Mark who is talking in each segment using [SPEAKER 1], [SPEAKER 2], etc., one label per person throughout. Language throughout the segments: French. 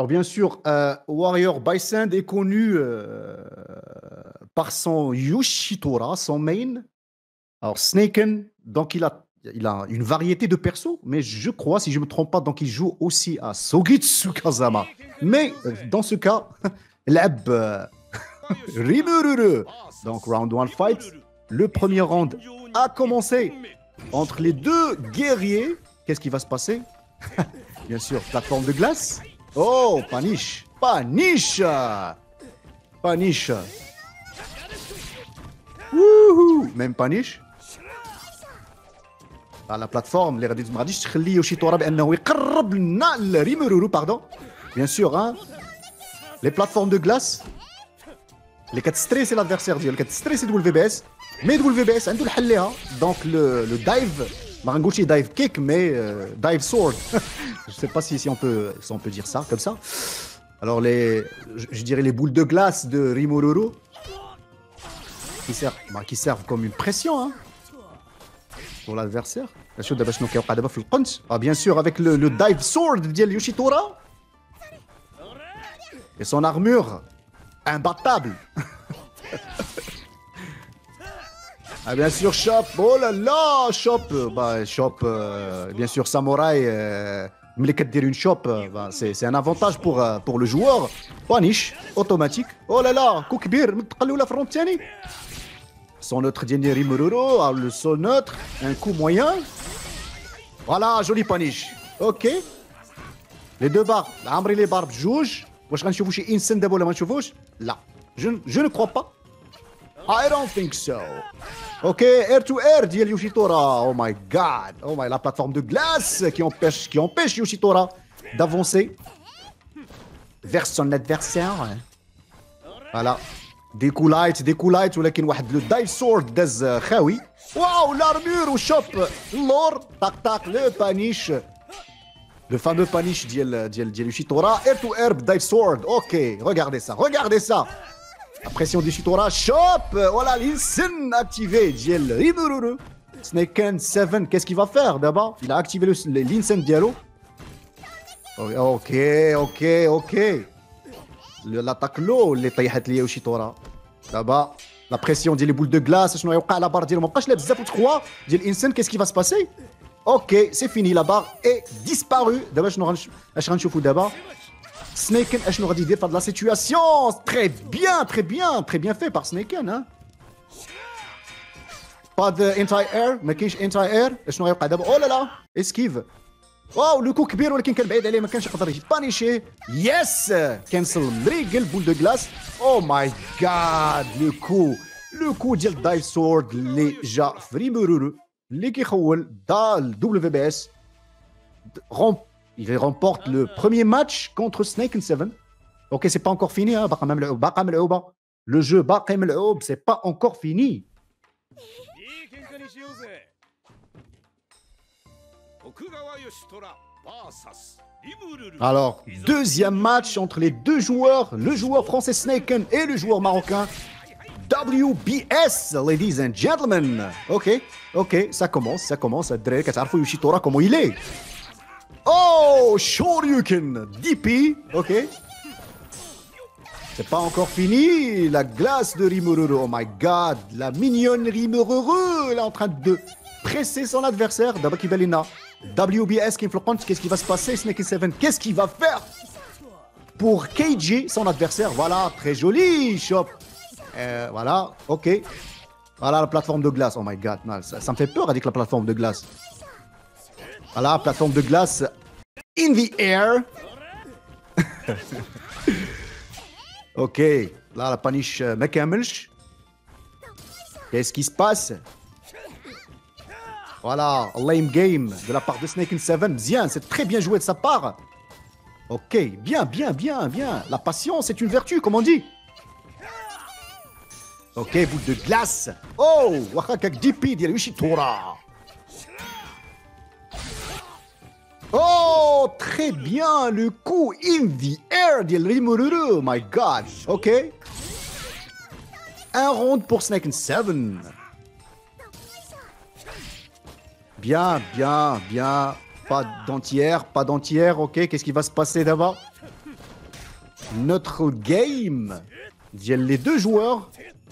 [SPEAKER 1] bien sûr, Warrior Bison est connu par son Yoshitora, son main. Alors, Snaken, donc il a une variété de persos, mais je crois, si je ne me trompe pas, donc il joue aussi à Sogitsu Kazama. Mais dans ce cas, l'ab Rimururu. Donc, round 1 fight. Le premier round a commencé entre les deux guerriers. Qu'est-ce qui va se passer? Bien sûr, plateforme de glace. Oh, paniche. Paniche. Paniche. Wouhou. Même paniche. على البلاتفورم اللي غادي ما غاديش تخلي يوشيتورا بانه يقرب لنا ريمورورو باردون بيان سور ها لي بلاتفورم دو غلاس اللي كتستريسي لادفيرسير ديالك كتستريسي دبل في بي اس مي دبل في بي اس عنده الحل ليها دونك لو دايف ما غنقولش دايف كيك مي دايف سورد je sais pas si on peut dire ça comme ça alors je dirais les boules de glace de Rimururu qui servent comme une pression hein pour l'adversaire. Ah, bien sûr, avec le dive sword de Yoshitora. Et son armure imbattable. Ah, bien sûr, Chop. Oh là là, Chop. Bah, Chop, bien sûr, Samouraï. Mais une Chop, bah, c'est un avantage pour le joueur. Punish, automatique. Oh là là, Koukbir, la frontière. Son neutre dernier Rimururu, le sol neutre, un coup moyen. Voilà, joli punish. Ok. Les deux barbes, Amri les barbes jouent. واش غنشوفوا شي انسان دابا ولا ما نشوفوش؟ لا. Je ne crois pas. I don't think so. Ok, air to air ديال Yoshitora. Oh my god. Oh my, la plateforme de glace qui empêche Yoshitora d'avancer vers son adversaire. Voilà. Des coups light ولكن واحد لو دايف سورد داز خاوي واو لارمور وشوب اللور طاق لو بانيش لو فامو بانيش ديال يوشيتورا اير تو اير دايف سورد اوكي regardez ça la pression de Yoshitora شوب voilà l'insane activé ديال ريمورورو Snaken 7 qu'est-ce qu'il va faire d'abord il a activé l'insane dialo ok l'attaque لو اللي طيحت لي يوشيتورا دابا لا بريسيون ديال لي بول دو غلاس شنو يوقع لا بار ديالو مابقاش لا بزاف و3 ديال الانسان كيس كي فا سباسي اوكي سي فيني لا بار اي ديسبارو دابا شنو اش غنشوفوا دابا سنيكن اشنو غادي يدير في هاد لا سيتوياسيون très bien fait par Snaken hein با د انتاي اير ما كاينش انتاي اير شنو غيوقع دابا او لا لا اسكيف واو لو كو كبير ولكن كان بعيد عليه ما كانش يقدر يبانيشيه يس كانسل مريقل بول دو غلاس او ماي جاد لو كو ديال دايف سورد اللي جا في ريمورورو اللي كيخول دا الدبليو في بي اس il remporte le premier match contre Snaken 7 ok c'est pas encore fini hein باقا ملعوبه le jeu باقي ملعوب c'est pas encore fini Alors, deuxième match entre les deux joueurs, le joueur français Snaken et le joueur marocain WBS, ladies and gentlemen. Ok, ça commence. Drake, tu Yoshitora comment il est. Oh, Shoryuken, DP, ok. C'est pas encore fini, la glace de Rimururu, oh my god, la mignonne Rimururu, elle est en train de presser son adversaire, d'abord Kibalina. WBS qui influence, qu'est-ce qui va se passer? Snaken 7, qu'est-ce qu'il va faire pour KG, son adversaire? Voilà, très joli, Chop. Voilà, ok. Voilà la plateforme de glace. Oh my god, non, ça me fait peur avec la plateforme de glace. Voilà, plateforme de glace in the air. Ok, là la paniche Mekamelch. Qu'est-ce qui se passe? Voilà, lame game de la part de Snaken 7. Bien, c'est très bien joué de sa part. Ok, bien. La patience est une vertu, comme on dit. Ok, boule de glace. Oh, Wakakak DP de Yoshitora. Oh, très bien, le coup in the air de Rimururu. My god. Ok. Un round pour Snaken 7. Bien. Pas d'entière, ok. Qu'est-ce qui va se passer d'abord? notre game ديال les deux joueurs.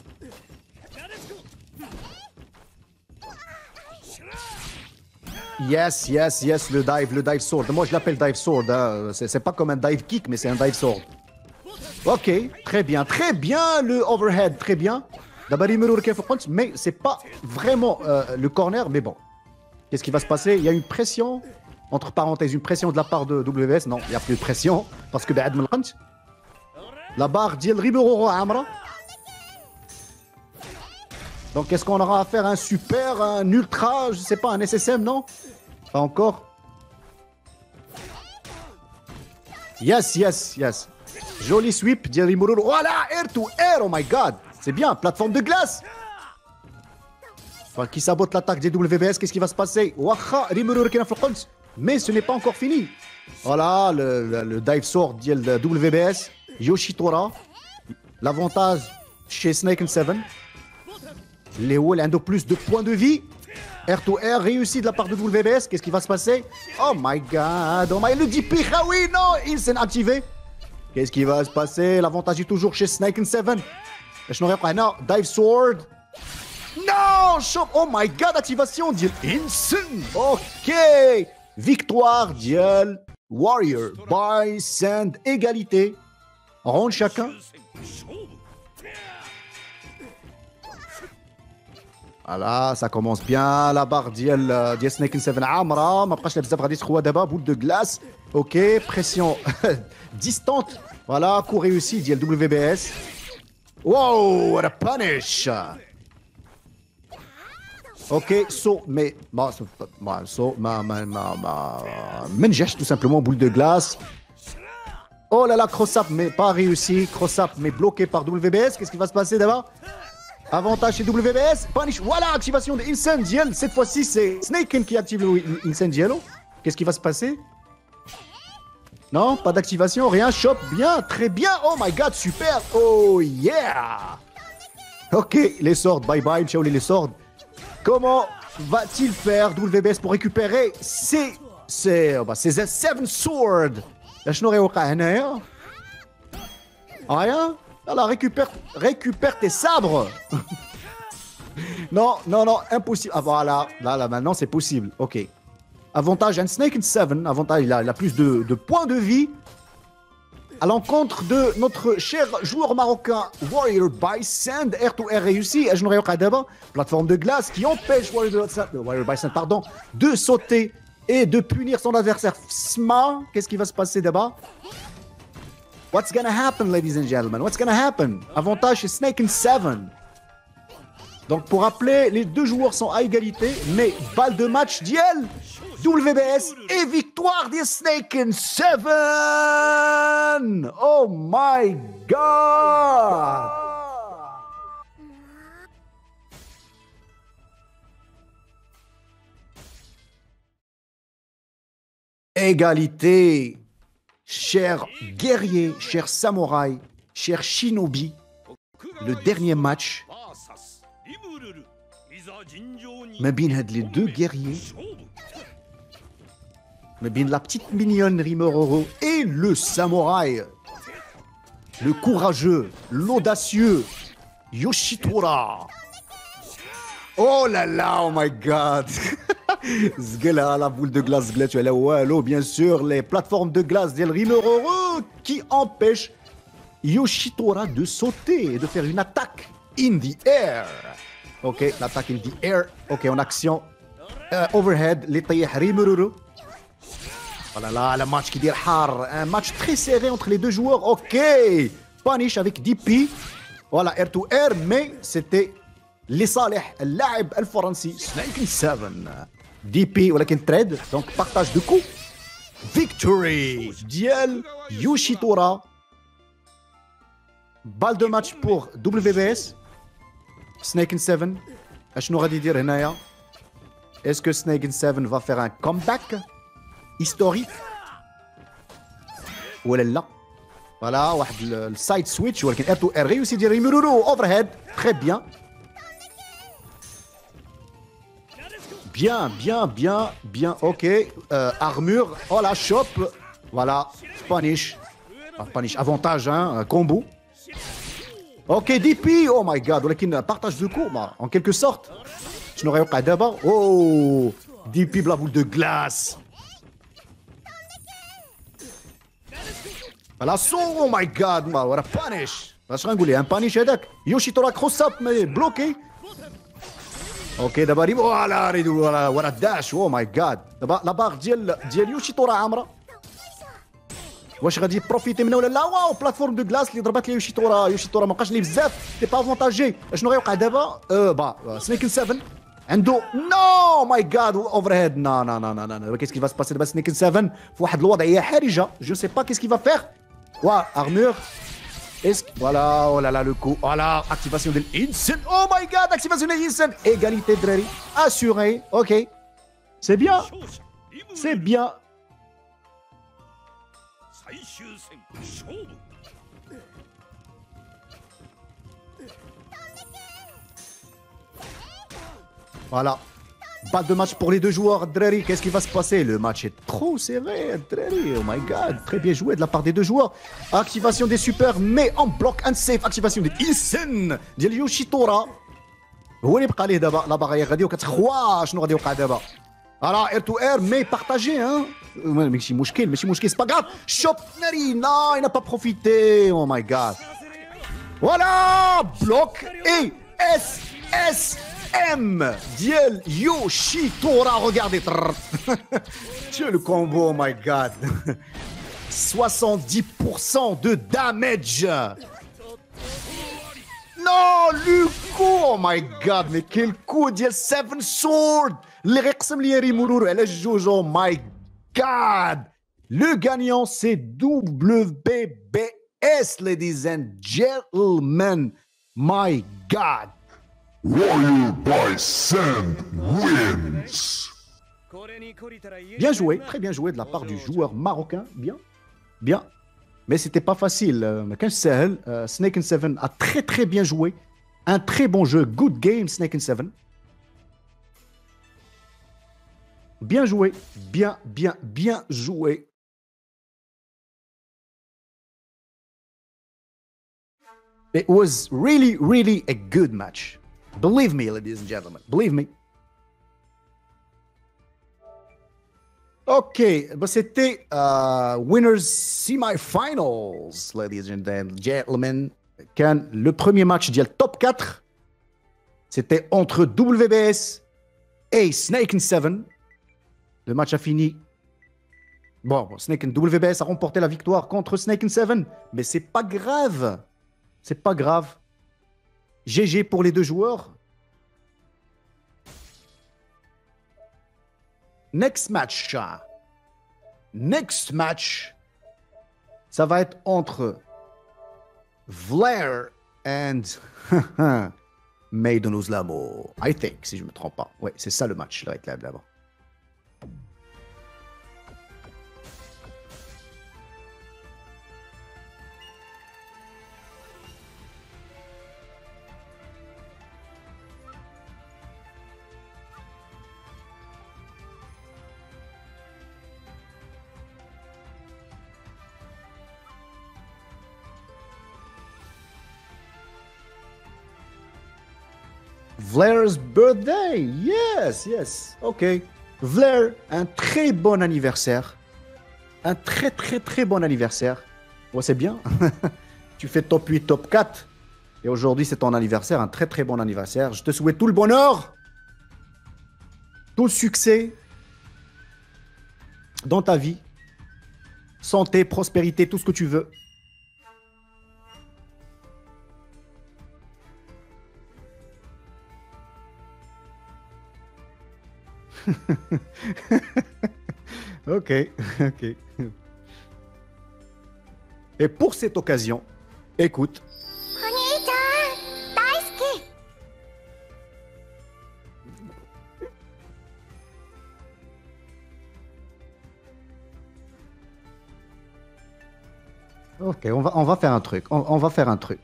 [SPEAKER 1] Yes, yes, yes, le dive sword. Moi, je l'appelle dive sword. Hein. C'est pas comme un dive kick, mais c'est un dive sword. Ok, très bien, le overhead, très bien. D'abord, mais c'est pas vraiment le corner, mais bon. Qu'est-ce qui va se passer? Il y a une pression, entre parenthèses, une pression de la part de WBS. Non, il n'y a plus de pression, parce que la barre d'Yel Ribeiro Amra. Donc, est-ce qu'on aura à faire un super, un ultra, je sais pas, un SSM, non? Pas encore. Yes, yes, yes. Joli sweep, Thierry Mourou. Voilà, air to air, oh my god. C'est bien, plateforme de glace. Enfin, qui sabote l'attaque des WBS, qu'est-ce qui va se passer? Mais ce n'est pas encore fini. Voilà, le dive sword de WBS. Yoshitora. L'avantage chez Snake and Seven. Léo, il a plus de points de vie. Air to air réussi de la part de WBS. Qu'est-ce qui va se passer? Oh my god. Oh my... Le DP, ah oui, non. Il s'est activé. Qu'est-ce qui va se passer? L'avantage est toujours chez Snake and Seven. Non, dive sword. Non, oh my god, activation d'Yel Insane. Ok. Victoire d'Yel Warrior. By Sand. Égalité. Round chacun. Voilà, ça commence bien. La barre d'Yel Snake and Seven Amra. Ma prochaine bzaf غادي تخوا d'abord boule de glace. Ok, pression distante. Voilà, coup réussi d'Yel WBS. Wow, what a punish. Ok, saut, mais saut, menjèche tout simplement boule de glace. Oh là là, cross-up, mais pas réussi. Cross-up, mais bloqué par WBS. Qu'est-ce qui va se passer d'abord? Avantage chez WBS. Punish, voilà, activation de Insane Diel. Cette fois-ci, c'est Snaken qui active le Insane Dielo. Qu'est-ce qui va se passer? Non, pas d'activation, rien. Chop, bien, très bien. Oh my god, super. Oh yeah. Ok, les swords, bye bye, ciao les swords. Comment va-t-il faire WBS pour récupérer ses Seven Sword? La chenouille au rien. Rien. Alors récupère tes sabres. Non, impossible. Ah voilà, là, maintenant c'est possible. Ok. Avantage, un Snake and Seven. Avantage, il a plus de points de vie. À l'encontre de notre cher joueur marocain Warrior by Sand. Air to air réussi. Plateforme de glace qui empêche Warrior by Sand, de sauter et de punir son adversaire. Sma, qu'est-ce qui va se passer d'abord? What's gonna happen, ladies and gentlemen? What's gonna happen? Avantage chez Snake and Seven. Donc pour rappeler, les deux joueurs sont à égalité, mais balle de match d'Yel WBS et victoire des Snake and Seven. Oh my god. Égalité. Chers guerriers, chers samouraïs, chers shinobi, le dernier match, mais bien les deux guerriers, mais bien la petite mignonne Rimororo et le samouraï, le courageux, l'audacieux Yoshitora. Oh là là, oh my god. La boule de glace, bien sûr, les plateformes de glace d'El Rimororo qui empêchent Yoshitora de sauter et de faire une attaque in the air. Ok, l'attaque in the air. Ok, en action. Overhead, les taillés Rimororo. Voilà là, le match qui dit har. Un match très serré entre les deux joueurs. Ok, punish avec DP. Voilà, air to air, mais c'était لصالح اللاعب الفرنسي Snake and Seven. DP ولكن trade, donc partage de coups. Victory ديال Yoshitora. Balle de match pour WBS. Snake and Seven. اشنو غادي يدير هنايا? Est-ce que Snake and Seven va faire un comeback historique ولا لا? Voilà, واحد السايد سويتش ولكن air to air réussi ديال Rimororo overhead, très bien. Bien, ok. Armure, oh la chope. Voilà, punish. punish, avantage, hein, combo. Ok, DP, oh my god, ولكن partage de cours, en quelque sorte. شنو غيوقع دابا؟ Oh, DP بلا boule de glace. l'assaut, oh my god, ورا punish. اش غنقول ليه؟ ان بانيش هذاك يوشيتورا كروس اب مي بلوكي. اوكي دابا ريم فوالا ريدو ورا الداش. او ماي جاد دابا لا باغ ديال يوشيتورا عامره. واش غادي بروفيتي منها ولا لا؟ واو بلاتفورم دو كلاس اللي ضربات لي يوشيتورا ما بقاش ليه بزاف. تي با افونتاجي. شنو غيوقع دابا؟ سنيكن 7 عنده نو ماي جاد اوفر هيد. نو نو نو نو نو كيس كي فا سباسي دابا سنيكن 7 في واحد الوضعيه حرجه. جو سي با كيس كي فا فيغ. وا ارمور. Voilà, oh là là, le coup. Voilà, activation de l'Insen. Oh my god, activation de l'Insen. Égalité de Dreri. Assuré. Ok. C'est bien. C'est bien. Voilà. Pas de match pour les deux joueurs, Dreri. Qu'est-ce qui va se passer? Le match est trop serré, Dreri. Oh my god. Très bien joué de la part des deux joueurs. Activation des super, mais en bloc unsafe. Activation des Isen. ديال يوشيتورا. هو اللي بقى ليه دابا لا باغا غادي وكتخوا شنو غادي يوقع دابا. فوالا اير تو اير مي بارتاجي hein. ماشي مشكل. سي با غاف. شوب Dreri. Non, il n'a pas profité. Oh my god. Voilà. Bloc et S. M Diel Yoshitora, regardez. Tiens le combo, oh my god. 70% de damage. Non, le coup, oh my god, mais quel coup, Diel 7 Sword. Les Rexem Lieri Mururu, elle est Jojo, oh my god. Le gagnant, c'est WBS, ladies and gentlemen. My god.
[SPEAKER 2] Warrior by Sand wins.
[SPEAKER 1] Bien joué, très bien joué de la part du joueur marocain. Bien. Mais c'était pas facile. Snake 7 a très bien joué. Un très bon jeu. Good game, Snake 7. Bien joué. Bien joué. It was really a good match. Believe me, ladies and gentlemen. Believe me. Ok, c'était Winners Semi-Finals, ladies and gentlemen. Le premier match du top 4, c'était entre WBS et Snake 7. Le match a fini. Bon, WBS a remporté la victoire contre Snake 7, mais c'est pas grave. C'est pas grave. GG pour les deux joueurs. Next match, ça va être entre Vlair and Maiden Uzlamo. I think, si je me trompe pas. Ouais, c'est ça le match là, là-bas. Vlair's birthday, yes, ok. Vlair, un très bon anniversaire. Un très bon anniversaire. Ouais, c'est bien. Tu fais top 8, top 4. Et aujourd'hui, c'est ton anniversaire, un très bon anniversaire. Je te souhaite tout le bonheur, tout le succès dans ta vie. Santé, prospérité, tout ce que tu veux. Ok. Et pour cette occasion, écoute. Ok, on va faire un truc. On va faire un truc.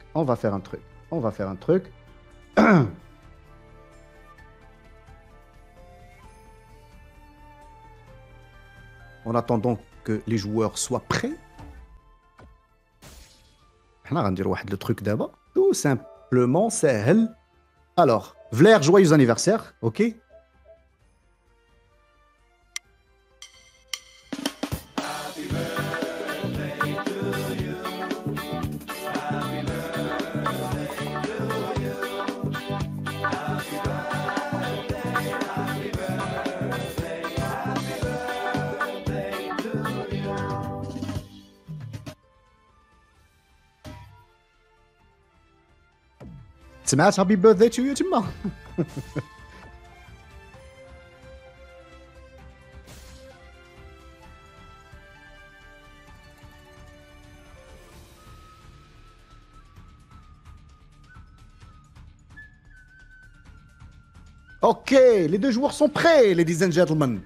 [SPEAKER 1] En attendant que les joueurs soient prêts, حنا غنديروا واحد لو تروك دابا تو سامبلومون ساهل. الوغ فلير جويوز انيفرسير. اوكي سمعت هابي بيرثداي تو يو تما. Ok, les deux joueurs sont prêts, ladies and gentlemen.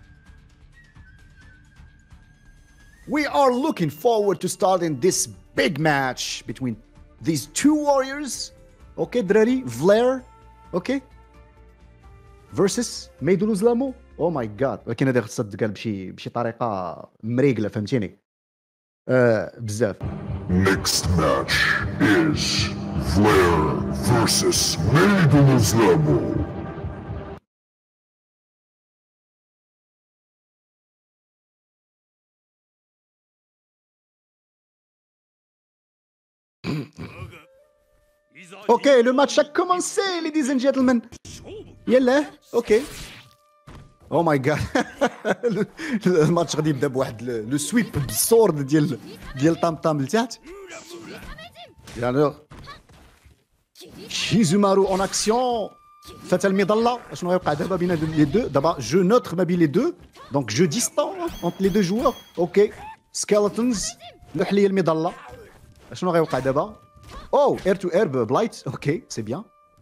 [SPEAKER 1] We are looking forward to starting this big match between these two warriors. Ok, دراري فلير. اوكي versus ميدو لوزلامو. او ماي جاد، ولكن هذا خصها تقال بشي طريقه مريقله، فهمتيني؟ بزاف.
[SPEAKER 2] Next match is Flair versus Meido Luzlamo.
[SPEAKER 1] Ok, le match a commencé, ladies and gentlemen. يلا اوكي. او ماي جاد، الماتش غادي يبدا بواحد لو سويب بالسورد ديال طام طام لتحت. يعني شيزومارو اون اكسيون، فتى المظله. شنو غيوقع دابا بين لي دو؟ دابا جو نوتر ما بين لي دو، دونك جو ديستون اونت لي دو جوار. اوكي سكيلتونز، لوح لي المظله. شنو غيوقع دابا؟ Oh, air to air blight, ok, c'est bien.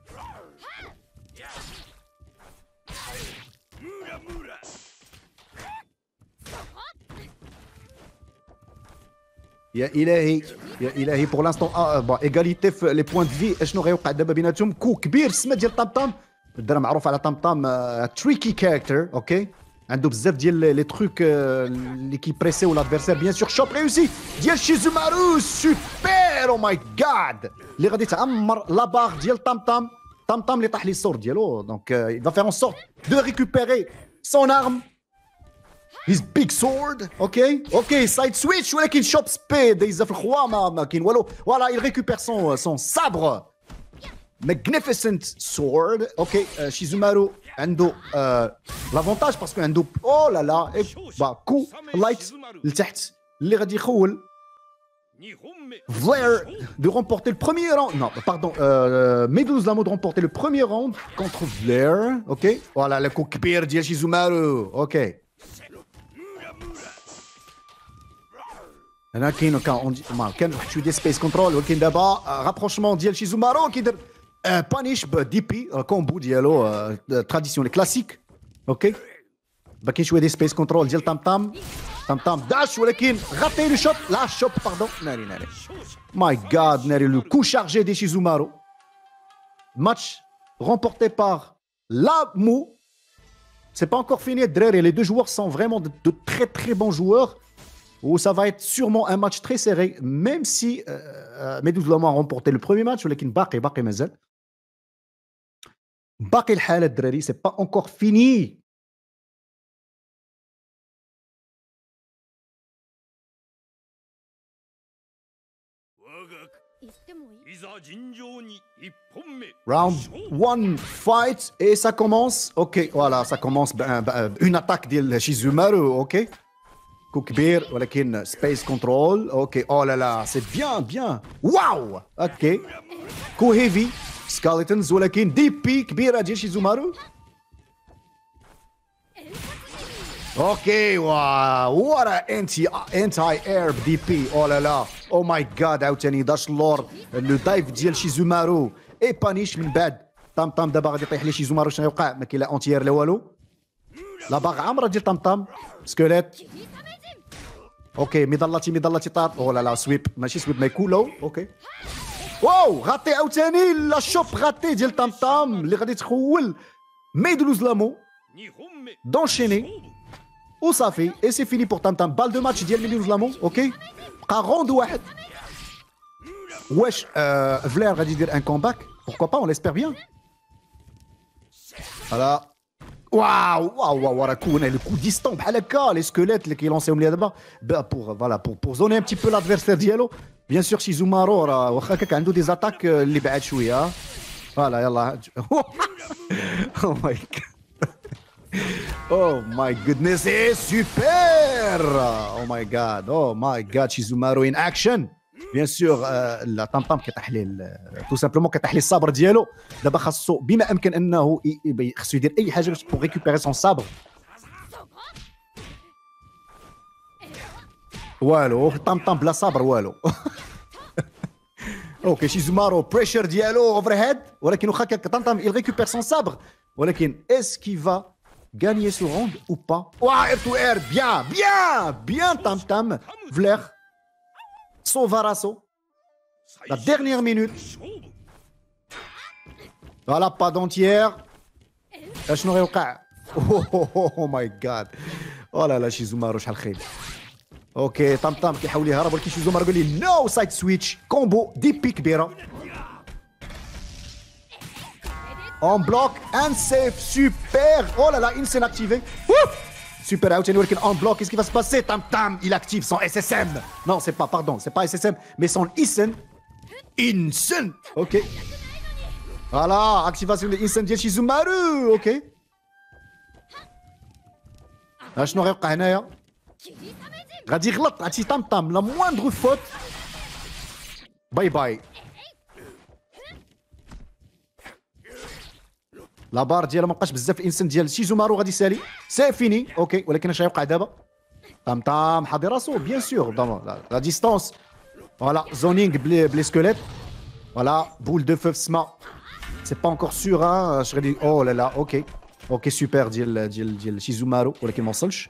[SPEAKER 1] يا إلهي يا إلهي pour l'instant bon égalité في les points de vie. شنو غيوقع دابا بيناتهم؟ كو كبير السما ديال طامطام. الدرا معروف على طامطام تريكي كاركتر. اوكي عنده بزاف ديال لي تروك اللي كيبريسيو لادفيرسير. بيان سور شوب ريوسي ديال شيزومارو سوبر. او ماي جاد اللي غادي تعمر لا باغ ديال طامطام. طامطام اللي طاح لي السور ديالو، دونك il va faire en sorte de récupérer son arme, his big sword. اوكي سايد سويتش، ولكن شوب سبيد دايزه في الخوامه، ما كاين والو. فوالا il récupère son sabre, magnificent sword. اوكي شيزومارو عنده لافونتاج باسكو عنده او لا لا كو لايت لتحت اللي غادي يخول Flair de remporter le premier round. Non, pardon, Meido Luzlamo de remporter le premier round contre Flair. Ok, voilà le coup كبير ديال شيزومارو. اوكي هنا كاين كان واحد شويه ديال سبيس كنترول، ولكن دابا رابروشمون ديال شيزومارو كيدير بانيش بدي بي كومبو ديالو تراديسيونيل كلاسيك. اوكي باقي شويه دي سبيس كنترول ديال طامطام. طامطام داش ولكن غطي لو شوب. لا شوب باردون. ناري ماي جاد ناري لو كو شارجي دي شيزومارو. match remporté par Lamu. C'est pas encore fini, Drere. Les deux joueurs sont vraiment de très très bons joueurs. Où ça va être sûrement un match très serré, même si Meido Luzlamo a remporté le premier match. ولكن باقي مازال. باقي الحالة الدراري. C'est pas encore fini. Round 1 fight et ça commence. Ok, voilà, ça commence une attaque de Shizumaru. Ok, coup كبير ولكن space control. Ok, oh là là, c'est bien. Wow. Ok, coup heavy skeletons ولكن دي بي كبيرة ديال شيزومارو. اوكي what anti-air دي بي. او لا لا او ماي جاد عاوتاني داش اللور لو دايف ديال شيزومارو اي بانيش. من بعد طامطام دابا غادي يطيح لي شيزومارو. شنو يوقع؟ ما كاين لا اونتيير لا والو. لا باغ عامره ديال طامطام سكيليت. اوكي مظلتي طار. او لا لا سويب ماشي سويب ما يكولو. اوكي واو غاتي عاوتاني لا شوب غاتي ديال طامطام اللي غادي تخول ميدو لوزلامو دونشيني وصافي. اي سي فيني بور طامطام. بال دو ماتش ديال ميدو لوزلامو. اوكي بقى روند واحد. Wesh, Vlair va dire un comeback. Pourquoi pas, on l'espère bien. Voilà. Waouh, waouh, waouh, waouh, le coup distant, les squelettes qui lancent pour zoner un petit peu l'adversaire diallo. Bien sûr, Shizumaro, il a des attaques qui sont voilà, yallah. Oh my god. Oh my goodness, c'est super. Oh my god, Shizumaro in action. Bien sûr, la tam-tam كتحلي tout simplement كتحلي الصبر ديالو دابا خاصو بما امكن انه خاصو يدير اي حاجه pour récupérer son sabre. والو tam-tam بلا صبر والو. اوكي شيزومارو بريشر ديالو اوفر هيد ولكن واخا tam-tam il récupère son sabre ولكن est-ce qu'il va gagner ce round ou pas? Ouah, air to air, bien tam-tam. Vlair Sovaraso, la dernière minute. Voilà, pas d'entière. Oh my god. Oh là là, Shizumaro, شحال خير. اوكي طمطم كيحاول يهرب ولكن شيزومارو قال لي نو سايد سويتش كومبو دي بي كبيره. On bloque un safe, super. Oh là là, Insane activé. Super out, on bloque. Qu'est-ce qui va se passer? Tam-tam, il active son SSM. Non, c'est pas SSM, mais son Insane. Insane. Ok. Voilà, activation de Insane de Shizumaru. Ok. شنو غيوقع هنايا؟ غادي يغلط عرفتي طمطم لا موindre faute. باي باي. لا بار ديالها ما بقاش بزاف الانسان ديال شيزومارو غادي يسالي سي فيني اوكي ولكن اش غيوقع دابا طمطم حاضر راسو بيان سور لا ديستانس فوالا زونينغ بلي سكوليت فوالا بول دو فو في السما سي با انكور سور اش غادي او لا لا اوكي سوبر ديال شيزومارو ولكن ما وصلش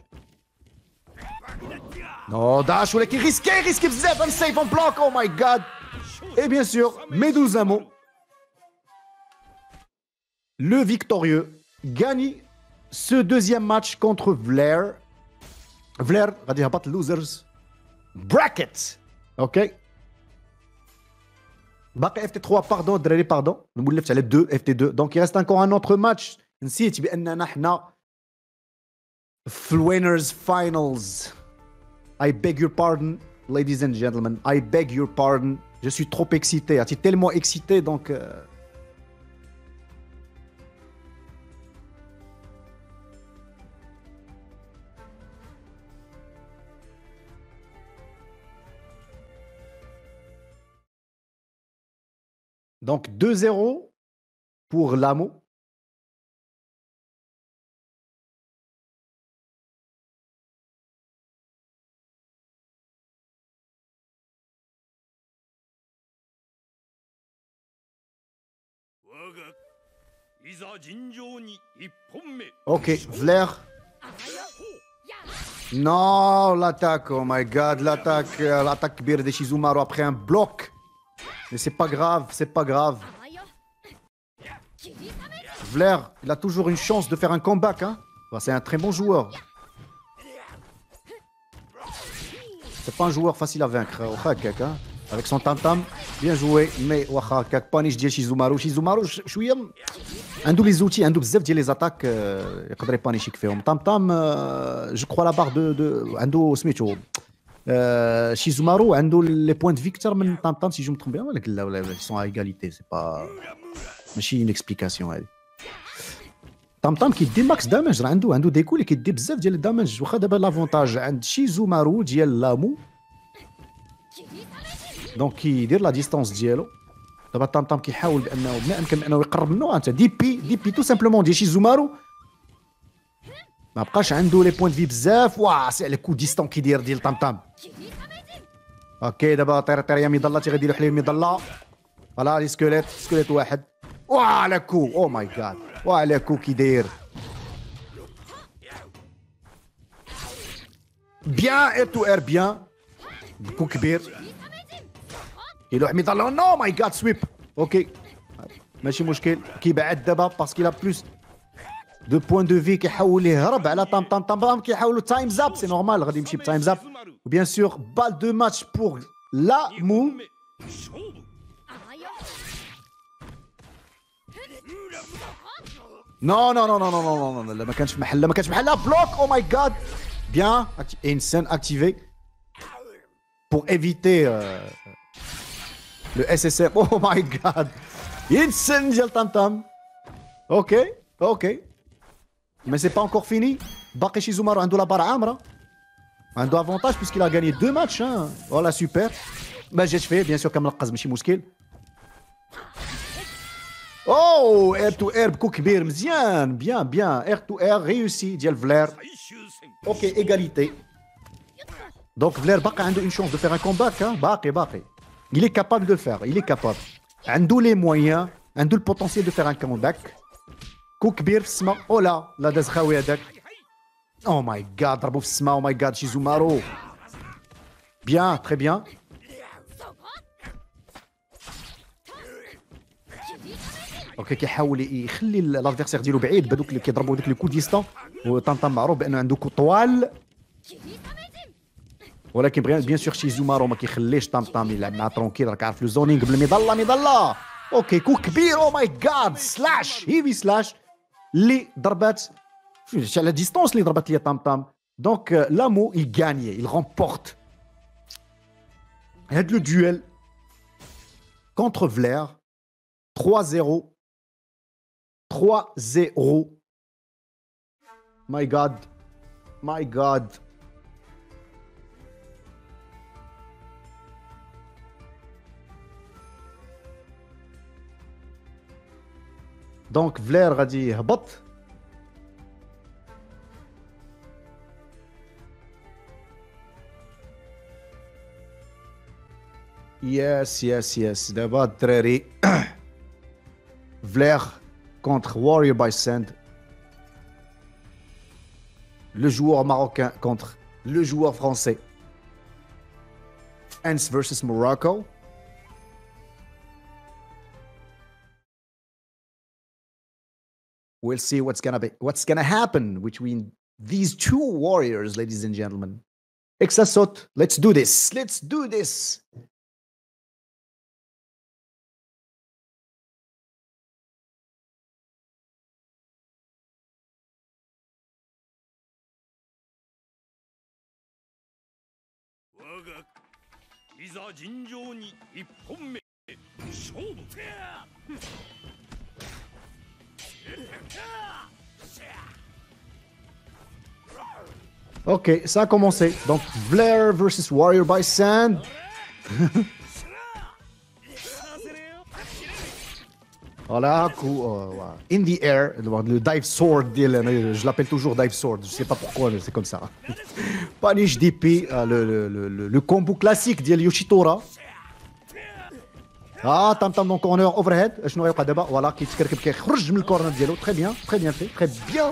[SPEAKER 1] نو داش ولكن ريسكي بزاف ان سيف اون بلوك او ماي جاد اي بيان سور ميدوزامو le victorieux gagne ce deuxième match contre Vlair. Vlair غادي يهبط losers bracket. Ok. باقي FT3 pardon الدراري pardon نولفت على 2 FT2 donc il reste encore un autre match. نسيت باننا حنا في winners finals. I beg your pardon ladies and gentlemen. I beg your pardon. Je suis trop excité. Je suis tellement excité donc Donc 2-0 pour Lamo. Ok, Vlair. Non, l'attaque, oh my god, l'attaque كبيرة de Shizumaru après un bloc. Mais c'est pas grave. Vlair, il a toujours une chance de faire un comeback, hein. Enfin, c'est un très bon joueur. C'est pas un joueur facile à vaincre, hein. Avec son tam-tam, bien joué, mais kak punish ديال شيزومارو شوية عنده les outils, عنده بزاف ديال les attaques يقدر يبانيشيك فيهم. tam-tam, je crois la barre de عنده سميتو Shizumaru عنده les points de vie اكثر من طمطم si je me trompe bien ولكن لا ils sont à égalité c'est pas ماشي une explication هذه طمطم كيدي ماكس دامج راه عنده ديكو اللي كيدي بزاف ديال الدامج واخا دابا لافونتاج عند شيزومارو ديال لامو دونك كيدير لا ديستانس ديالو دابا طمطم كيحاول بانه ما امكن انه يقرب منه انت دي بي تو سامبلومون ديال شيزومارو ما بقاش عنده لي بوين في بزاف واه سي على كو ديستون كيدير ديال طمطم اوكي دابا طير يا ميضله تيغادي يروح ليه الميضله فوالا لي سكيليت واحد واه على كو او ماي جاد واه على كو كيدير بيان اير تو اير بيان كو كبير كيلوح ميضله نو ماي جاد سويب اوكي ماشي مشكل كيبعد دابا باسكو لا بلوس دو بوين دو في كيحاول يهرب على طمطم كيحاولوا تايم زاب سي نورمال غادي يمشي بتايم زاب وبيان سور بال دو ماتش بور لامو Non, non, non, non, non, non, non, non, ما كانش محل، ما كانش محل. Bloc, oh my god. Bien, insane activé pour éviter le SSR. Oh my god. Insane ديال Tam. Ok, ok. Mais c'est pas encore fini. باقي Shizumaru عنده la barre عامرة. عنده avantage puisqu'il a gagné 2 matchs. Hein. Voilà, super. ما جاتش فيه bien sûr كملقز ماشي مشكل. Oh, air to air بكو كبير مزيان. Bien, bien. Air to air réussi ديال فلير. Ok, égalité. Donc Vler باقي عنده une chance de faire un comeback. Hein. باقي. Il est capable de le faire. Il est capable. عنده les moyens. عنده le potentiel de faire un comeback. كو كبير في السماء. Oh là, لا داز خاوي هذاك. Oh my god, ضربوا في السماء. Oh my god, Shizumaru. Bien, très bien. اوكي كيحاول يخلي لافيرسير ديالو بعيد بهذوك اللي كيضربوا داك لو كو ديستون. وطنطا معروف بانه عنده كو طوال، ولكن بيان سور شيزومارو ما كيخليش طنطام يلعب مع ترونكيل. راك عارف لو زونينغ قبل ما يضل. اوكي كو كبير. او ماي جاد سلاش هيفي سلاش اللي ضربات على ديستونس اللي ضربات ليا طنطام. دونك لامو يغاني il remporte هاد لو دويل contre Vler 3-0. 3-0. My God. My God. Donc Vler غادي يهبط. Yes. دابا الدراري. Vler contre Warrior by Sand. Le joueur marocain contre le joueur français. France versus Morocco. We'll see what's gonna happen between these two warriors, ladies and gentlemen. Exasot, let's do this. Let's do this. Ok, ça a commencé. Donc, Vler versus Warrior by Sand. Voilà, coup, in the air, le dive sword, je l'appelle toujours dive sword, je sais pas pourquoi, mais c'est comme ça. Punish DP, le combo classique de Yoshitora. Ah, Tam dans corner overhead, je n'aurais pas débat, voilà, qui est le corner de très bien fait, très bien.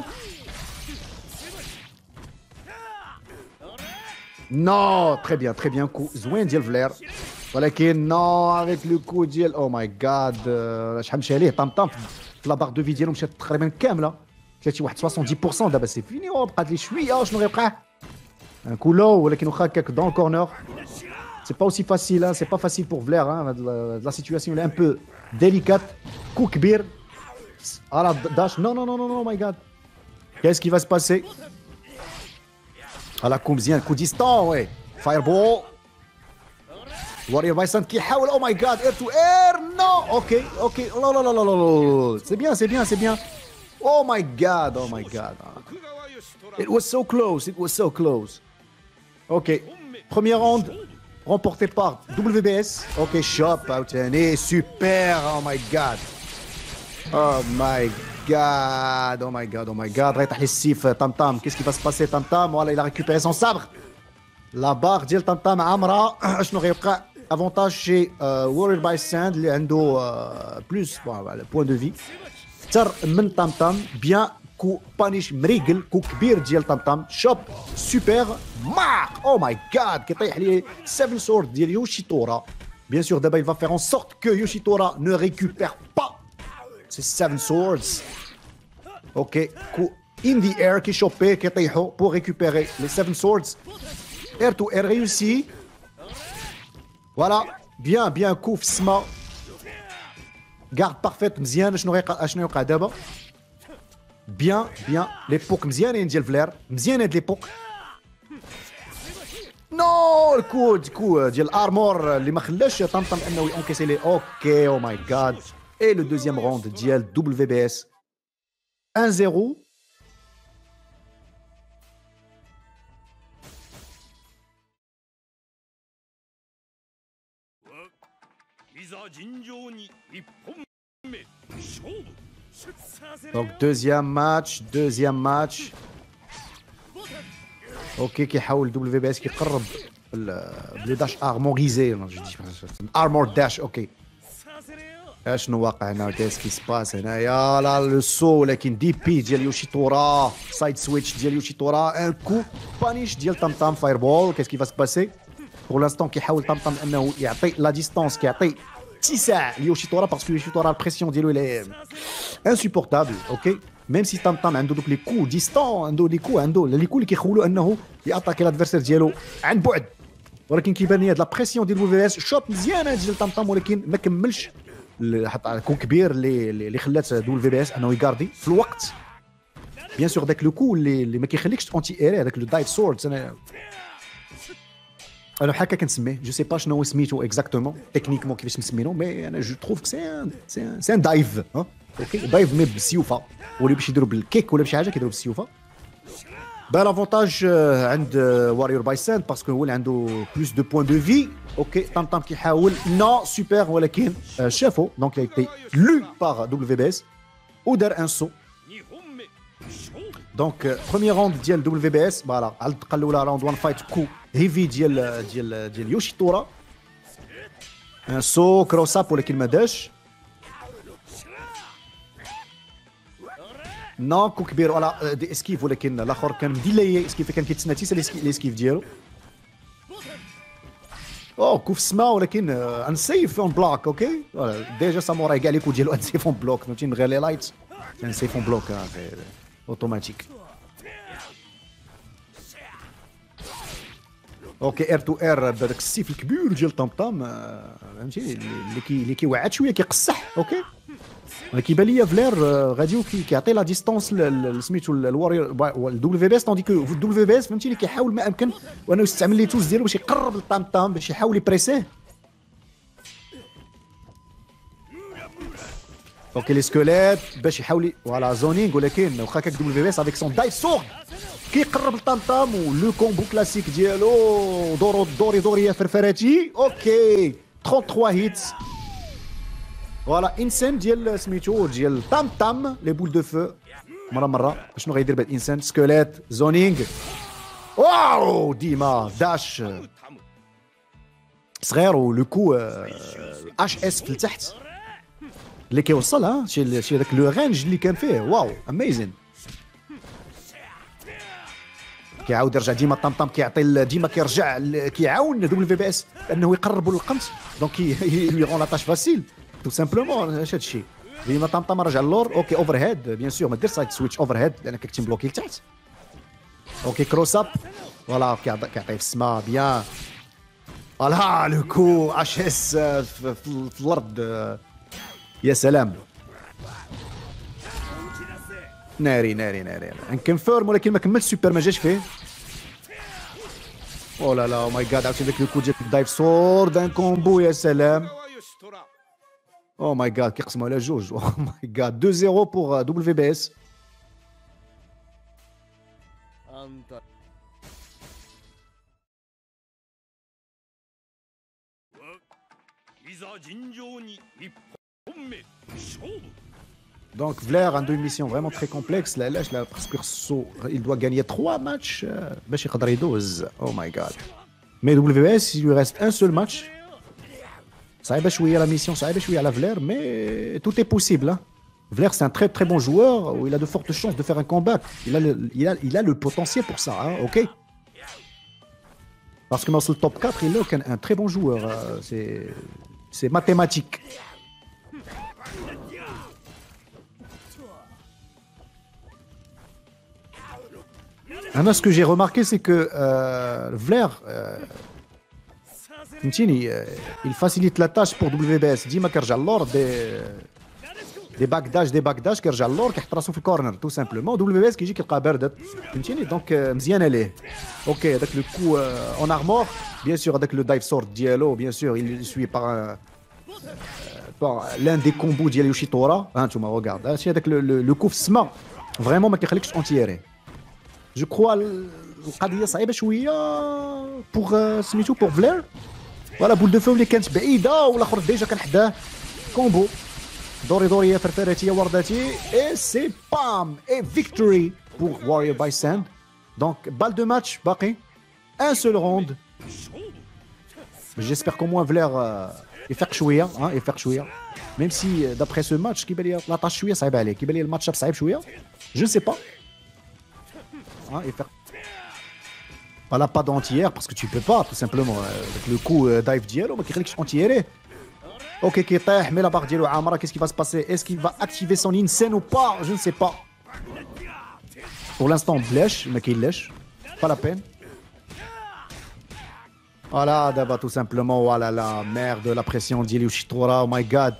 [SPEAKER 1] Non, très bien, coup, Zouin Diel Vler. ولكن نو avec le coup ديال او ماي جاد شحال مشى ليه طمطم في لا باغ دو في ديالو مشات تقريبا كامله. مشات شي واحد 70% دابا سي فيني. بقات لي شويه شنو غيبقى ان كولو. ولكن واخا هكاك دون كورنر سي با اوسي فاسيل. سي با فاسيل بور فلير. لا سيتوياسيون لي ان بو ديليكات. كو كبير على داش. نو ماي جاد كايس كي فا سي باسي. على كو مزيان كو ديستون. وي فاير بول. Warrior by Sand qui حاول. Oh my god, air to air. Non. Ok. Non. C'est bien. Oh my god. It was so close. Ok. Premier round remporté par WBS. Ok, Chop عاوتاني. Super. Oh my god. رايح للسيف طمطم. Qu'est-ce qui va se passer طمطم. Voilà, il a récupéré son sabre. La barre ديال طمطم عامرة. شنو غيبقى avantage chez Warrior by Sand اللي عنده plus le point de vie اكثر من طمطم. بيان كو بانيش مريقل. كو كبير ديال طمطم. شوب سوبر مارك. او ماي جاد كيطيح ليه 7 سورد ديال يوشيتورا. بيان سور دابا il va faire en sorte que Yoshitora ne récupère pas ces 7 swords. ok كو in the air كيشوبي كيطيحوا pour récupérer les 7 swords. air to air réussi. Voilà, bien coup في السما. Garde parfaite مزيان. شنو يوقع دابا؟ Bien l'époque مزيانين ديال فلير. مزيان هاد l'époque. نو الكو ديال الارمور اللي ما خلاش طمطم انه ينكسي لي. اوكي او ماي جاد. اي لو دوزيام روند ديال دبليو بي اس 1-0. Donc deuxième match. اوكي كيحاول دبليو بي اس كيقرب بلي داش ارموريزي. ارمور داش. اوكي اشنو واقع هنا؟ كاس كي سباس هنايا؟ لا لو سو ولكن دي بي ديال يوشيتورا. سايد سويتش ديال يوشيتورا. ان كو بانيش ديال طمطم فاير بول. كاس كي فاس باسي بور لانستون. كيحاول طمطم انه يعطي لا ديستانس. كيعطي اتساع ليوشيتورا باسكو يوشيتورا البريسيون ديالو لي انسوبورتابل. اوكي ميم سي طمطم عنده دوك لي كو ديستون. عنده لي كو اللي كيخولوا انه ياتاكي لادفيرسير ديالو عن بعد. ولكن كيبان لي هاد لا بريسيون ديال في اس شوط مزيانه ديال طمطم. ولكن ما كملش حط كو كبير اللي خلات دبليو بي اس انه يغاردي في الوقت. بيان سور داك لو كو اللي ما كيخليكش انتي ايري. هذاك لو دايف سورد انا هكا كنسميه. جو سي با شنو هو سميتو اكزاكتومون تكنيكمون كيفاش مسمينو. مي انا جو تروف سي ان دايف. اوكي دايف مي بالسيوفه. ولا باش يديروا بالكيك ولا بشي حاجه كيديروا بالسيوفه. با لافونتاج عند واريور بايسان باسكو هو اللي عنده بلوس دو بوين دو في. اوكي طمطم كيحاول. نو سوبر ولكن شافو. دونك ايتي لو باغ دبليو بي اس ودار ان سو. دونك بروميير راوند ديال دبليو بي اس فوالا على الدقه الاولى راوند 1 فايت كو هيفي ديال يوشيتورا. ان سو كروس اب ولكن ما داش. نو كو كبير ولا دي اسكيف ولكن الاخر كان مديلي اسكيف. كان كيتسنى تيسا الاسكيف ديالو. كو في السماء ولكن انسيف اون بلوك. اوكي ديجا ساموراي كاع لي كو ديالو انسيف اون بلوك. فهمتي من غير لي لايت انسيف اون بلوك اوتوماتيك. اوكي ار تو ار بهذاك السيف الكبير ديال طمطم. فهمتي اللي كيوعد شويه كيقصح. اوكي كيبان ليا فلير غادي كيعطي لا ديستونس سميتو الواريور الدبليو بي اس. طوندي كو في الدبليو بي اس فهمتي اللي كيحاول ما امكن وانه يستعمل لي توز ديالو باش يقرب للطمطم باش يحاول يبريسيه. اوكي لي سكوليت باش يحاول فوالا زونينغ. ولكن واخا كاك دبليو بي اس افيك سون دايف سورد كيقرب للطمطم. ولو كومبو كلاسيك ديالو دوري يا فرفراتي. اوكي 33 هيتس. فوالا انسان ديال سميتو ديال طمطم لي بول دو فو. مره شنو غيدير بعد انسان؟ سكوليت زونينغ. واو ديما داش صغير. ولو كو اش اس في التحت اللي كيوصل. شي داك لو رينج اللي كان فيه. واو اميزين. كيعاود يرجع ديما طمطم كيعطي ديما كيرجع كيعاون دبليو في بي اس انه يقربوا للقمت. دونك لي غون لا تاش فاسيل تو سامبلومون. اش هادشي ديما طمطم رجع اللور. اوكي اوفر هيد بيان سور ما دير سايد سويتش اوفر هيد لانك كتم بلوكي لتحت. اوكي كروس اب فوالا كيعطي في السما بيان. فوالا لو كو اش اس في الارض. يا سلام ناري نكونفيرم ولكن ما كملش سوبر ما جاش فيه. او لا او ماي جاد عاوتاني داك الكو ديال الدايف سورد ان كومبو. يا سلام او ماي جاد كيقسموا على جوج. او ماي جاد 2-0 بور دبليو بي اس. Donc Vler a une mission vraiment très complexe. Là, parce que il doit gagner 3 matchs. Oh my god. Mais WS, il lui reste un seul match. Ça va jouer à la mission, ça va jouer à la Vler, mais tout est possible. Hein. Vler, c'est un très très bon joueur où il a de fortes chances de faire un comeback. Il a le potentiel pour ça, hein, ok. Parce que dans le top 4, il est un très bon joueur. C'est mathématique. Ce que j'ai remarqué, c'est que Vler, il facilite la tâche pour WBS. Dima كيرجع اللور des backdash كيرجع اللور كيحط راسو في الكورنر tout simplement. WBS كيجي كيلقى باردت فهمتيني دونك مزيانه ليه. اوكي هذاك لو كو اون ارمور bien sûr هذاك لو دايف سورد ديالو bien sûr il suit par l'un des combos ديال يوشيتورا. ها انتم regarde هادشي هذاك لو كو في السما فريمون ما كيخليكش اونتيري. جو كخوا القضيه صعيبه شويه بوغ سميتو بوغ فلير. فوالا بول دو فو اللي كانت بعيده والاخر ديجا كان حداه كومبو دوري يا فرفرتي يا ورداتي اي سي بام اي فيكتوري بوغ واريور باي ساند. دونك بال دو ماتش باقي ان سول روند. جيسبر كو موان فلير يفيق شويه يفيق شويه ميم سي دابخي سو ماتش كيبان لي لاطاش شويه صعيب عليه. كيبان لي الماتش صعيب شويه جو سي با يفيق Voilà, pas d'anti-air parce que tu peux pas, tout simplement. Avec le coup dive dielo, mais qui est anti-air. Ok, qui est mais la barre dielo Amara, qu'est-ce qui va se passer? Est-ce qu'il va activer son insane ou pas? Je ne sais pas. Pour l'instant, blèche, mais qu'il lèche. Pas la peine. Voilà, d'abord, tout simplement. Voilà, la merde, la pression d'Yeli Ushitora, oh my god.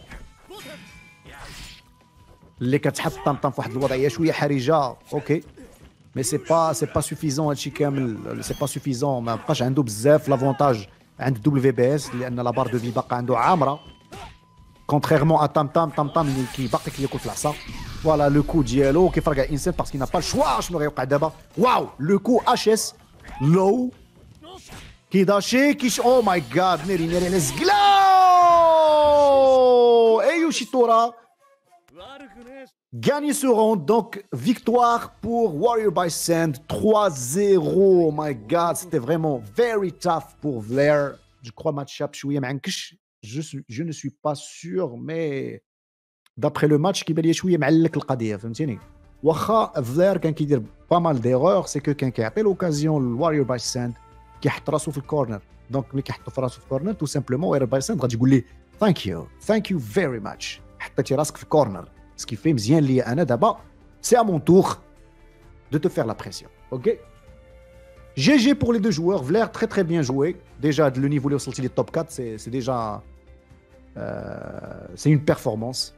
[SPEAKER 1] اللي كتحط طنطن في واحد الوضعيه شويه حرجه. اوكي مي سي با سوفيزون هادشي كامل. سي با سوفيزون ما بقاش عنده بزاف لافونتاج عند دبليو بي اس لان لا بار دو في باقا عنده عامره كونتريرمون ا تام اللي باقي كياكل في العصا. فوالا لو كو ديالو كيفرق على الانسان باسكو نا با الشوا شنو غيوقع دابا. واو لو كو اش اس لو كيداشي كيش او ماي جاد ناري على زقلو ايو شيتورا Gagner ce round, donc victoire pour Warrior by Sand, 3-0. Oh my god, c'était vraiment very tough pour Vlair. Je crois match-up شوية معكش. Je ne suis pas sûr, mais d'après le match كيبان لي شوية معلك القضية فهمتيني. واخا فلير كان كيدير با مال ديغور سي كو كان كيعطي لوكازيون للواريور باي ساند كيحط راسو في الكورنر. دونك ملي كيحطو في راسو في الكورنر تو سامبلومون واريور باي ساند غادي يقول لي ثانك يو فيري ماتش حطيتي راسك في الكورنر. Ce qui fait مزيان ليا انا دابا c'est à mon tour de te faire la pression. OK GG pour les deux joueurs. Vlair très très bien joué. Déjà le niveau اللي وصلتي لي top 4 c'est déjà c'est une performance.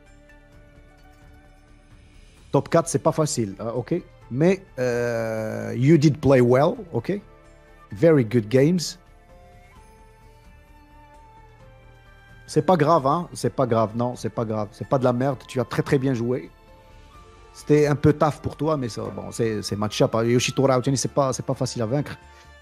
[SPEAKER 1] Top 4 c'est pas facile, OK mais you did play well, OK very good games. C'est pas grave, hein. C'est pas grave, non, c'est pas grave. C'est pas de la merde. Tu as très très bien joué. C'était un peu tough pour toi, mais ça, bon, c'est match-up. Yoshitora, c'est pas facile à vaincre.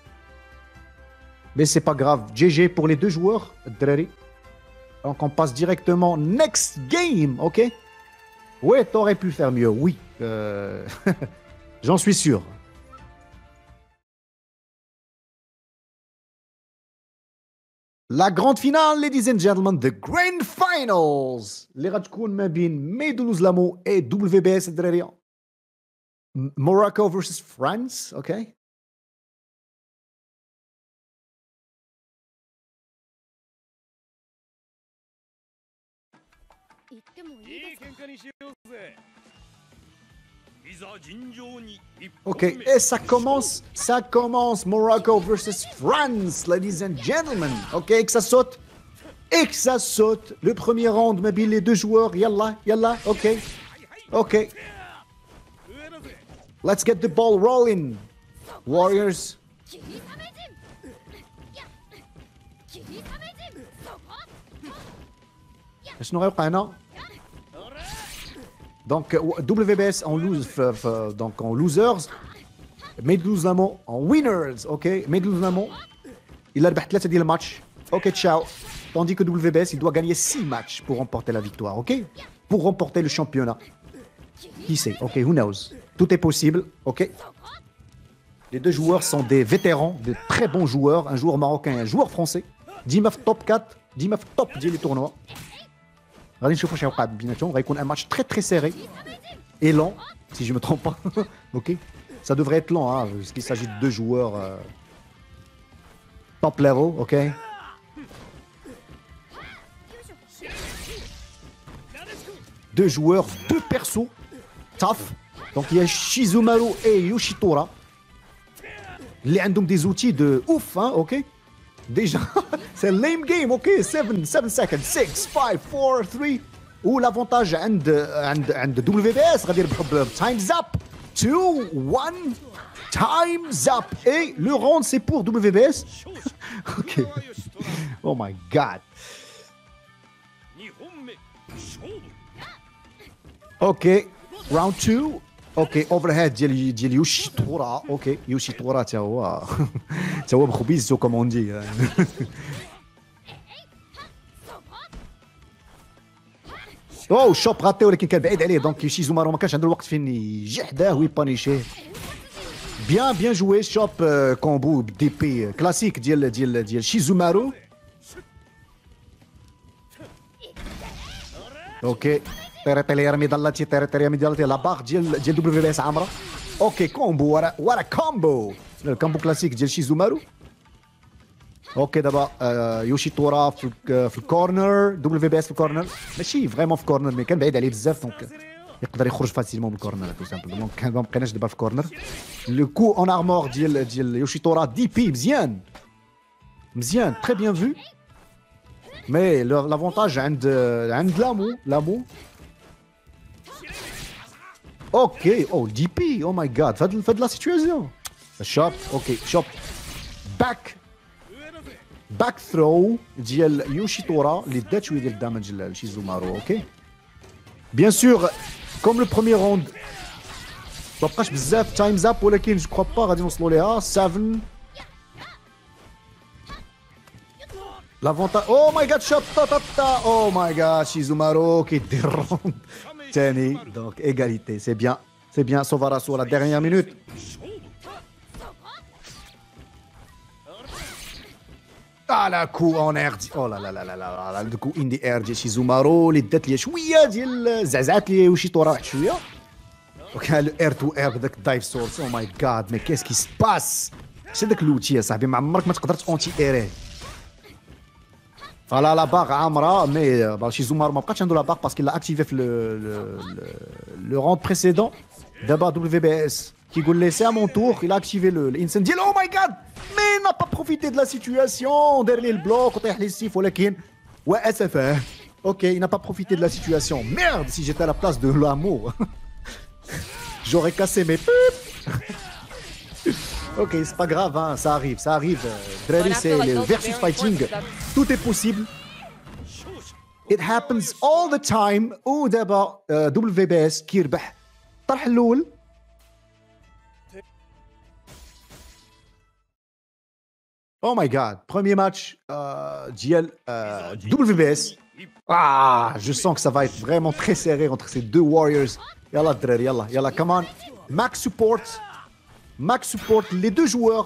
[SPEAKER 1] Mais c'est pas grave. GG pour les deux joueurs, Dreri. Donc on passe directement next game, ok? Ouais, t'aurais pu faire mieux, oui. J'en suis sûr. La grande finale, ladies and gentlemen, the grand finals اللي غتكون ما بين ميدو لوزلامو et WBS الدراري. Morocco versus France, okay? Ok, et ça commence Morocco versus France, ladies and gentlemen. Ok, que ça saute. Le premier round, mobile les deux joueurs. Yalla, ok. Let's get the ball rolling, Warriors. شنو غيوقع هنا؟ Donc WBS en losers, Made Luzamo en winners, ok? Made Luzamo, il a ربح 3 ديال الماتش, ok ciao. Tandis que WBS, il doit gagner 6 matchs pour remporter la victoire, ok? Pour remporter le championnat. Qui sait? Ok, who knows? Tout est possible, ok? Les deux joueurs sont des vétérans, de très bons joueurs, un joueur marocain et un joueur français. Dima top 4, Dima top ديال les tournois. غادي نشوفوا شنو غيوقع بيناتهم. غيكون un match très très serré et lent si je me trompe pas. OK, ça devrait être lent hein, parce qu'il s'agit de deux joueurs top level, OK. Deux joueurs, deux persos tough. Donc il y a Shizumaru et Yoshitora اللي عندهم des outils de ouf hein, OK. Déjà, c'est un lame game, ok, 7 seconds, 6, 5, 4, 3. Ou l'avantage عند WBS غادي يربحوا time's up 2 1 time's up et le round c'est pour WBS. Ok. Oh my god. Ok, round 2. اوكي اوفرهيد ديال يوشي تورا. اوكي يوشي تورا تا هو تا هو بخبيزتو كومون دي. اوه شوب غاتي ولكن كان بعيد عليه دونك شيزومارو ما كانش عنده الوقت فين يجي حداه ويبانيشيه. بيان جوي شوب كومبو دي بي كلاسيك ديال شيزومارو. اوكي طيري يرمي ضلاتي طيري يرمي ضلاتي لا باغ ديال دبليو بي اس عامره. اوكي كومبو ورا كومبو الكومبو كلاسيك ديال شيزومارو. اوكي دابا يوشي تورا في الكورنر دبليو بي اس في الكورنر ماشي فريمون في الكورنر مي كان بعيد عليه بزاف دونك يقدر يخرج فاسيلمون من الكورنر تو سامبلومون. كان ما بقيناش دابا في الكورنر. لو كو اون ارمور ديال يوشي تورا دي بي مزيان تري بيان فو. مي لافونتاج عند لامو. اوكي او دي بي او ماي جاد فهاد لا سيتواسيون. شوب اوكي شوب باك ثرو ديال يوشي تورا اللي دات شويه ديال الدامج لشيزومارو. اوكي بيان سور كوم لو بروميير راوند ما بقاش بزاف تايمز اب ولكن جو كخوا با غادي نوصلوا ليها 7. لافونتاج او ماي جاد شوت او ماي جاد شيزومارو كيدير الروند الثاني دونك ايغاليتي. سي بيان سوفا راسو لا ديرنيير مينوت. على كو اون اير دي او لا لا لا لا لا دو كو ان دي اير ديال شيزومارو اللي دات ليا شويه ديال زعزعات ليا وشي طورا واحد شويه. وكان لو اير تو اير بداك الدايف سورس. او ماي جاد مي كيس كي سباس. شي داك لوتي يا صاحبي ما عمرك ما تقدر اونتي ايريه. فوالا لا باغ عامره مي شيزومارو ما بقاش عنده لا باغ باسكو لا اكتيفي في لو راوند بريسيدون. دابا دبليو بي اس كيقول لي سي ا مون تور il a activé الانسان ديال او ماي جاد مي n'a pas profité de la situation. دار ليه البلوك وطيح ليه السيف ولكن واسفه. اوكي il n'a pas profité de la situation. Merde si j'étais à la place de l'amour j'aurais cassé mes pipes. Ok, c'est pas grave, hein, ça arrive. Drari, c'est le versus fighting. Tout est possible. It happens all the time. ودابا WBS كيربح الطرح الأول. Oh my god, premier match ديال WBS. Ah, je sens que ça va être vraiment très serré entre ces deux warriors. Yalla Drari, yalla, come on. Max support les deux joueurs,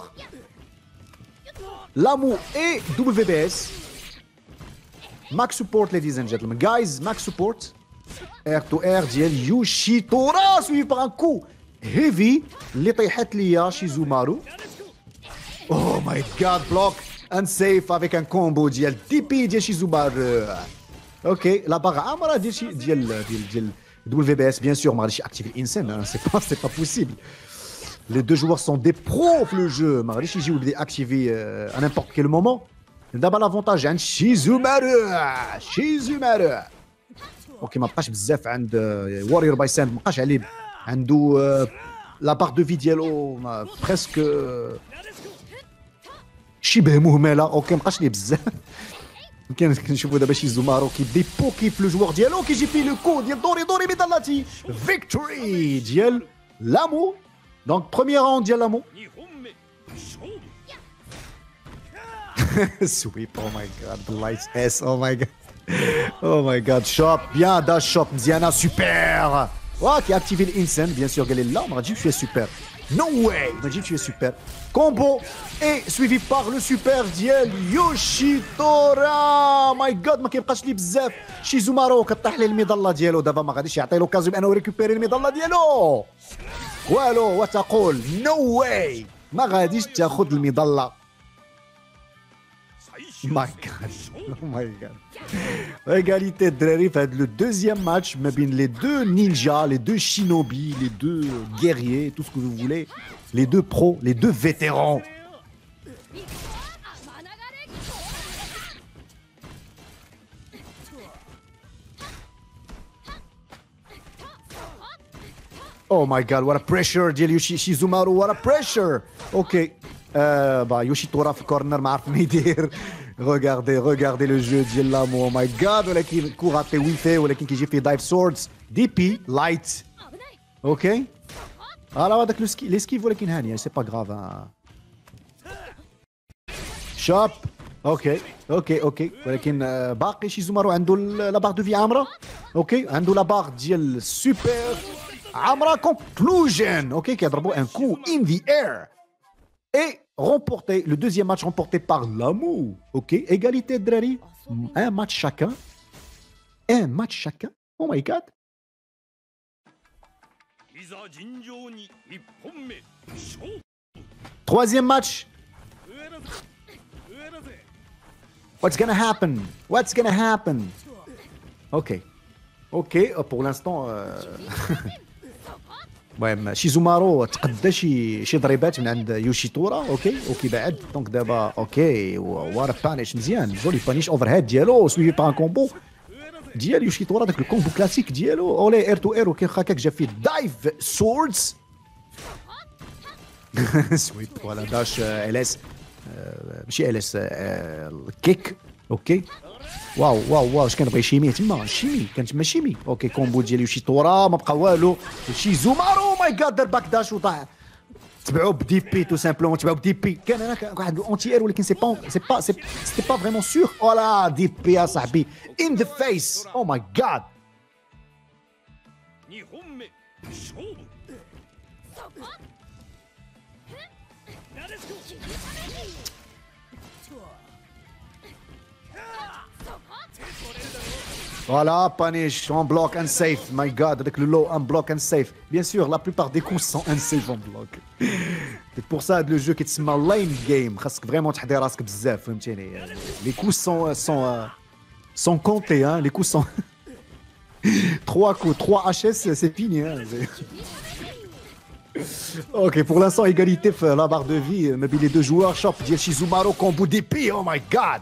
[SPEAKER 1] Lamu et WBS. Max support, ladies and gentlemen. Guys, max support. Air to air ديال يوشي تورا suivi par un coup heavy اللي طيحت ليا شيزومارو. Oh my god, block unsafe avec un combo ديال DP ديال شيزومارو. اوكي لا باغ عامره ديال WBS bien sûr ما غاديش activer الانسان. C'est pas possible. Les deux joueurs sont des pros في le jeu. ما غاديش يجيو يبدا activer à n'importe quel moment. دابا لافونتاج عند شيزومارو. اوكي ما بقاش بزاف عند واريور باي ساند. ما بقاش عليه عنده لا باغ دو في ديالو بريسك شبه مهمله. اوكي ما بقاش ليه بزاف. كنشوفوا دابا شيزومارو كيبدا يبوكي في لو جوار ديالو كيجي فيه لو كو ديال دوري ميدالاتي. فيكتوري ديال لامو. Donc, premier round ديال لامو. Sweep, oh my god, the lights S, oh my god. Oh my god, shop, bien, dash shop, مزيانة, super. Qui a activé l'insane, bien sûr, قال لي لا, ما غاديش tu es super. No way, ما غاديش tu es super. Combo et suivi par le super ديال يوشي تورا. My god, ما كيبقاش لي بزاف. شيزومارو كطيح ليه المظلة ديالو دابا ما غاديش يعطي لوكازيون بانه ريكوبيري المظلة ديالو. والو وتقول نو واي ما غاديش تاخذ المظله. ماي جاد ايغاليتي الدراري في هذا لو دوزيام ماتش ما بين لي دو نينجا لي دو شينوبي لي دو guerriers tout ce que vous voulez les deux pros les deux vétérans. Oh my god, what a pressure ديال يوشيزومارو, what a pressure. اوكي يوشيتورا في كورنر ما عرف ما يدير. regardez le jeu ديال لامو. Oh my god, ولكن كو غاتي ويفي ولكن كيجي فيه دايف سوردز دي بي لايت. اوكي هذاك لي سكيف ولكن هانيه سي با غراف. شوب اوكي ولكن باقي شيزومارو عنده لا باغ دو في عامره. اوكي عنده لا باغ ديال سوبر عامره كونكلوجن. اوكي كيضربوا ان كو ان ذا اير et remporté le deuxième match remporté par Lamu. Ok, égalité Drari, un match chacun. Oh my god. Troisième match. What's gonna happen? Ok, pour l'instant المهم شيزومارو تقدى شي ضربات من عند يوشيتورا. اوكي بعد دونك دابا اوكي وارا بانيش مزيان جولي بانيش اوفر هيد ديالو سويفي بار ان كومبو ديال يوشيتورا داك الكومبو كلاسيك ديالو اولي اير تو اير وكي هكاك جا فيه دايف سوردز سويب ولا داش ال اس ماشي ال اس كيك. اوكي واو اش كنبغي شيمي تما كان تما شيمي. اوكي كومبو ديال يوشيتورا ما بقى والو. شيزومارو ماي جاد دار باك داش وطاح. تبعوه بدي بي تو سامبلومون تبعوه بدي بي. كان هناك واحد اونتي اير ولكن سي با فريمون سور. فوالا دي بي يا صاحبي ان ذا فيس. او ماي جاد Voilà, punish, on block, unsafe. My god, avec le low, un block, unsafe. Bien sûr, la plupart des coups sont unsafe en block. C'est pour ça que le jeu qui est lane game, خاصك vraiment تحضر راسك بزاف فهمتيني. Les coups sont comptés, hein. Les coups sont 3 coups, 3 HS, c'est fini, hein. Ok, pour l'instant, égalité la barre de vie. Mais les deux joueurs, shop, ديال شيزومارو combo d'épée. Oh my god.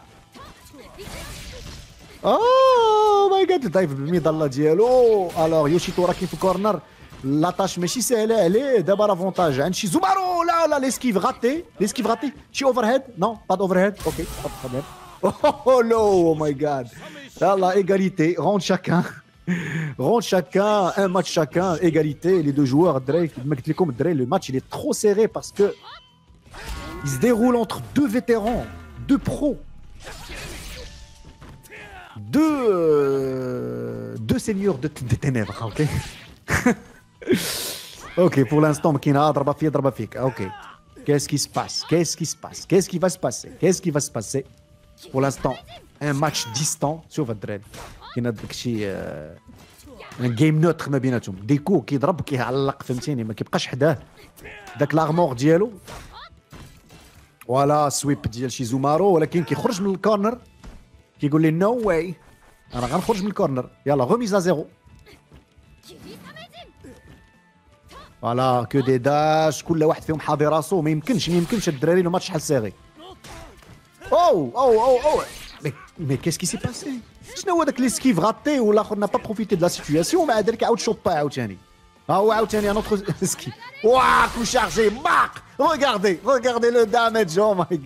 [SPEAKER 1] Oh my god, دايف بالميضله ديالو. الوغ يوشيتورا كاين في كورنر. لاطاش ماشي سهله عليه. دابا لافونتاج عند شيزومارو. لا ليسكيف غاتي شي اوفر هيد. نو با اوفر هيد. اوكي oh no, oh my god. يلا ايغاليتي روند chacun, un match chacun, égalité. Les deux joueurs, le match il est trop serré parce que il se déroule entre deux vétérans, deux pros, deux seigneurs des ténèbres. Ok. Ok, pour l'instant, ضربة فيك. Ok. Qu'est-ce qui se passe? Qu'est-ce qui va se passer? Pour l'instant, un match distant sur votre drain. كاين هذاك الشيء ان جيم نوتر ما بيناتهم. ديكو كيضرب كيعلق فهمتيني ما كيبقاش حداه داك لارمور ديالو. فوالا سويب ديال شيزومارو ولكن كيخرج من الكورنر كيقول لي نو واي انا غنخرج من الكورنر. يلا غوميز ا زيرو. فوالا كو دي داش كل واحد فيهم حاضي راسو. ما يمكنش الدراري لو ماتش شحال صاغي. او مي كيس كي سي باسي؟ شنو هو داك ليسكيف غاتي والاخر نا با بروفيتي دو لا سيتوياسيون ومع ذلك عاود شوبا عاوتاني. ها هو عاوتاني ان اوتر سكيف. واو كو شارجي باق. Regardez le damage.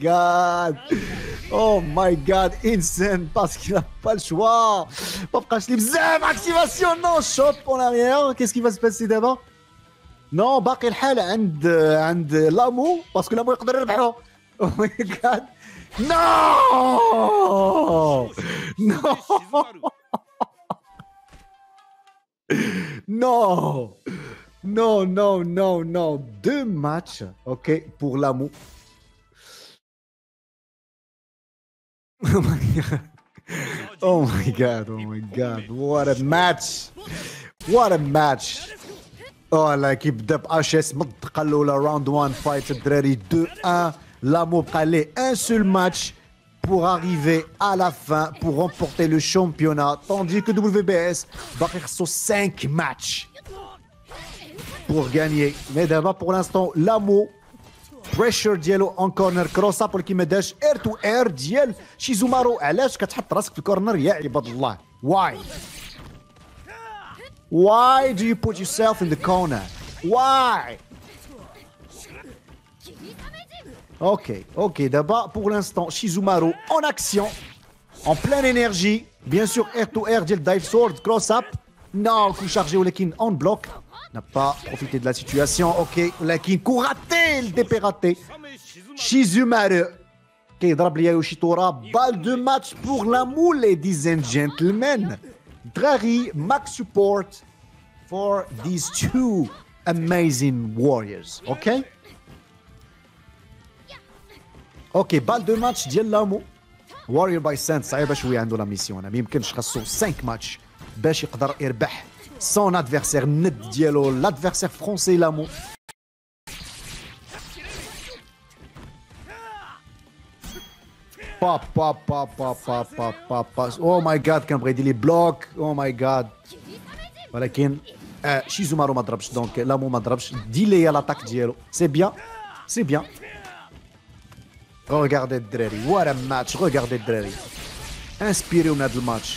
[SPEAKER 1] Oh my god, insane parce qu'il n'a pas le choix. Pas بقاش لي بزاف activation. Non, shop en arrière. Qu'est-ce qui va se passer d'abord? Non, باقي الحال عند لامو باسكو لامو يقدر يربحو. Oh my god. Non! Non! Deux matchs, ok, pour l'amour. Oh my god, what a match. Oh, l'équipe de HS مدقلوا la round 1 fight الدراري 2-1. L'amour allait un seul match pour arriver à la fin, pour remporter le championnat, tandis que WBS va faire 5 matchs pour gagner. Mais d'abord, pour l'instant, l'amour, pressure dielo en corner, cross up qui me dash air to air diel Shizumaru. علاش كتحط راسك في الكورنر يا عباد الله؟ Why do you put yourself in the corner? Why? Ok, d'abord pour l'instant, Shizumaru en action, en pleine énergie. Bien sûr, R2R, dive sword, cross-up. Non, coup chargé au Lekin en bloc. N'a pas profité de la situation. Ok, Lekin, coup raté, le DP raté. Shizumaru qui drop Yoshitora. Balle de match pour l'amour, ladies and gentlemen. Drari, max support for these two amazing warriors. Ok, balle de match ديال لامو. Warrior by Sense صعيبه شويه عنده لا ميسيون. ما يمكنش خاصو 5 ماتش باش يقدر يربح son adversaire الند ديالو l'adversaire français لامو. Oh my god كان بغى يدير لي بلوك. Oh my god. ولكن شيزومارو ما ضربش دونك لامو ما ضربش. ديلي لاتاك ديالو. سي بيان. Regardez الدراري. What a match. Regardez الدراري. Inspirez de ce match.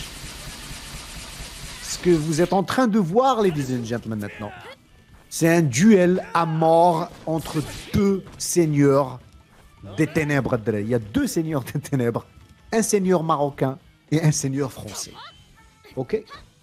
[SPEAKER 1] Ce que vous êtes en train de voir, ladies and gentlemen, maintenant, c'est un duel à mort entre deux seigneurs des ténèbres. Il y a deux seigneurs des ténèbres. Un seigneur marocain et un seigneur français. Ok?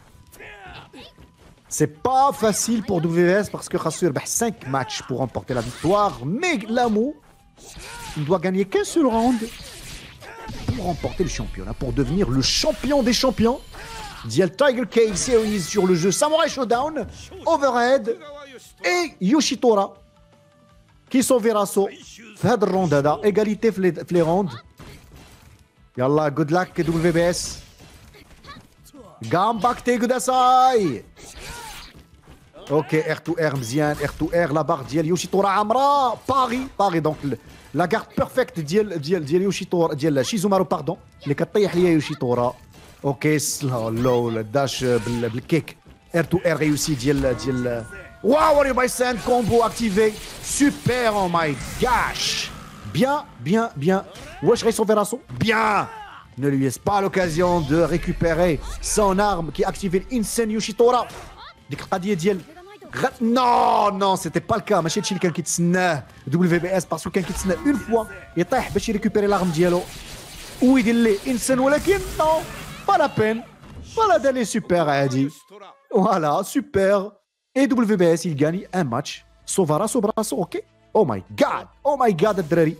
[SPEAKER 1] C'est pas facile pour WS parce que Khassou a 5 matchs pour remporter la victoire. Mais l'amour, il doit gagner qu'un seul round pour remporter le championnat, pour devenir le champion des champions. Dial Tiger Cave Series sur le jeu Samurai Showdown, Overhead et Yoshitora qui sont Verasso. Fad Rondada, égalité les rounds. Yallah, good luck WBS. Gambak te Gudasai. Ok, R2R مزيان, R2R, la barre ديال Yoshitora Amra, Paris, donc la garde perfecte ديال Yoshitora, ديال Shizumaru, pardon, اللي كطيح ليا Yoshitora. Ok, لو الداش بالكيك. R2R réussi ديال Wow, Warrior by Sand, combo activé. Super, oh my gosh. Bien. Wesh Ray Verasso. Bien. Ne lui laisse pas l'occasion de récupérer son arme qui a activé l'insane Yoshitora. ديك القضيه ديال non, c'était pas le cas. ماشي هادشي اللي كان كيتسناه WBS باسكو كان كيتسنى اون فوا يطيح باش يريكوبيري لاغم ديالو ويدير ليه انسان ولكن نو با لا بين فوالا دار ليه سوبر عادي فوالا سوبر اي WBS il gagne un match Sovarasso brasso. Ok. Oh my god الدراري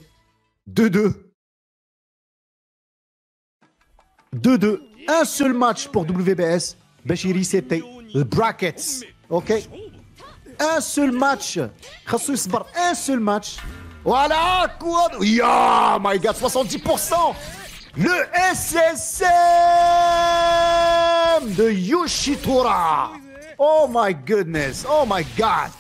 [SPEAKER 1] 2-2 un seul match pour WBS باش يريسيتي البراكيتس. Ok. Un seul match. خاصو يصبر un seul match. Voilà quoi. Yeah, my god, 70%. Le SSM de Yoshitora. Oh my goodness. Oh my god.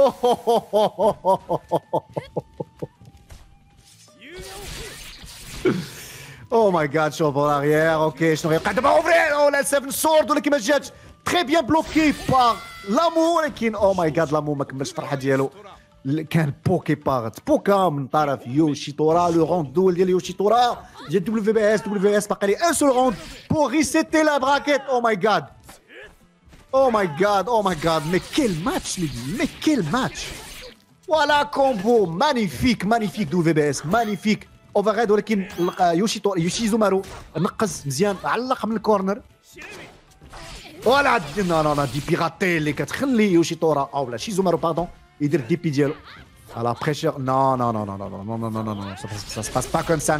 [SPEAKER 1] Oh my god, شوف l'arrière. Ok, شنو غيبقى دابا اوفري. Oh la 7 sword ولكن ما جاتش. Très bien bloqué par l'amour. لكن oh my god l'amour ما كملش الفرحه ديالو. كان بوكا من طرف يوشيتورا. لو روند دول ديال يوشيتورا ديال WBS باقي لي ان سول روند بور ريسيتي لا براكيت. Oh my god mais quel match les gars, mais quel match. Voilà combo magnifique WBS magnifique. Overhead ولكن يوشيزومارو نقص مزيان علق من الكورنر. فوالا نو دي بيراتي اللي كتخلي يوشيتورا او لا شيزومارو باردون يدير دي بي ديالو على بريشر. Non, ça se passe pas comme ça.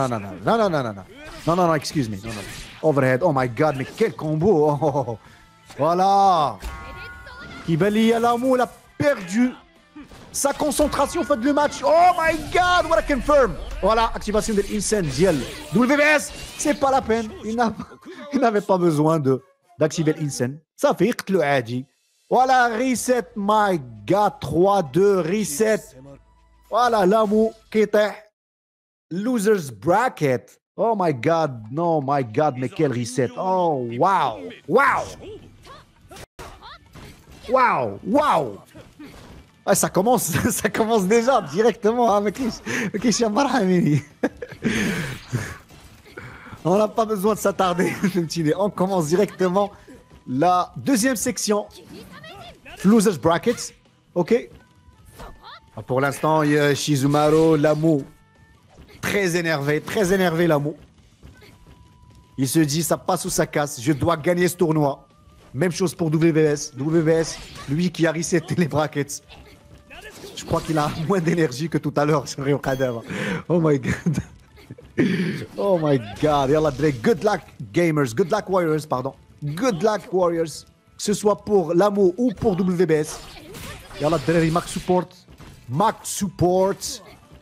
[SPEAKER 1] Non, excuse me. Non. Overhead. Oh my god, mais quel combo. Voilà. Kibali Alamou a perdu sa concentration fait le match. Oh my god, what a confirm. Voilà, activation de l'insane diel. WBS, c'est pas la peine. Il n'avait pas besoin d'activer l'insane. Ça fait le adi. Voilà, reset, my god, 3-2, reset. Voilà, l'amour qui était losers bracket. Oh my god, no, my god, mais quel reset. Oh, wow. Ah, ça commence déjà directement avec les On n'a pas besoin de s'attarder. On commence directement la deuxième section. Losers brackets. Ok. Pour l'instant, il y a Shizumaru, Lamu. Très énervé Lamu. Il se dit, ça passe ou ça casse. Je dois gagner ce tournoi. Même chose pour WBS. WBS, lui qui a reseté les brackets. Je crois qu'il a moins d'énergie que tout à l'heure sur Rio Kadema. Oh my god. Oh my god. Yallah, good luck gamers. Good luck warriors, pardon. Good luck warriors. Que ce soit pour Lamu ou pour WBS. Yallah, max support. Max support.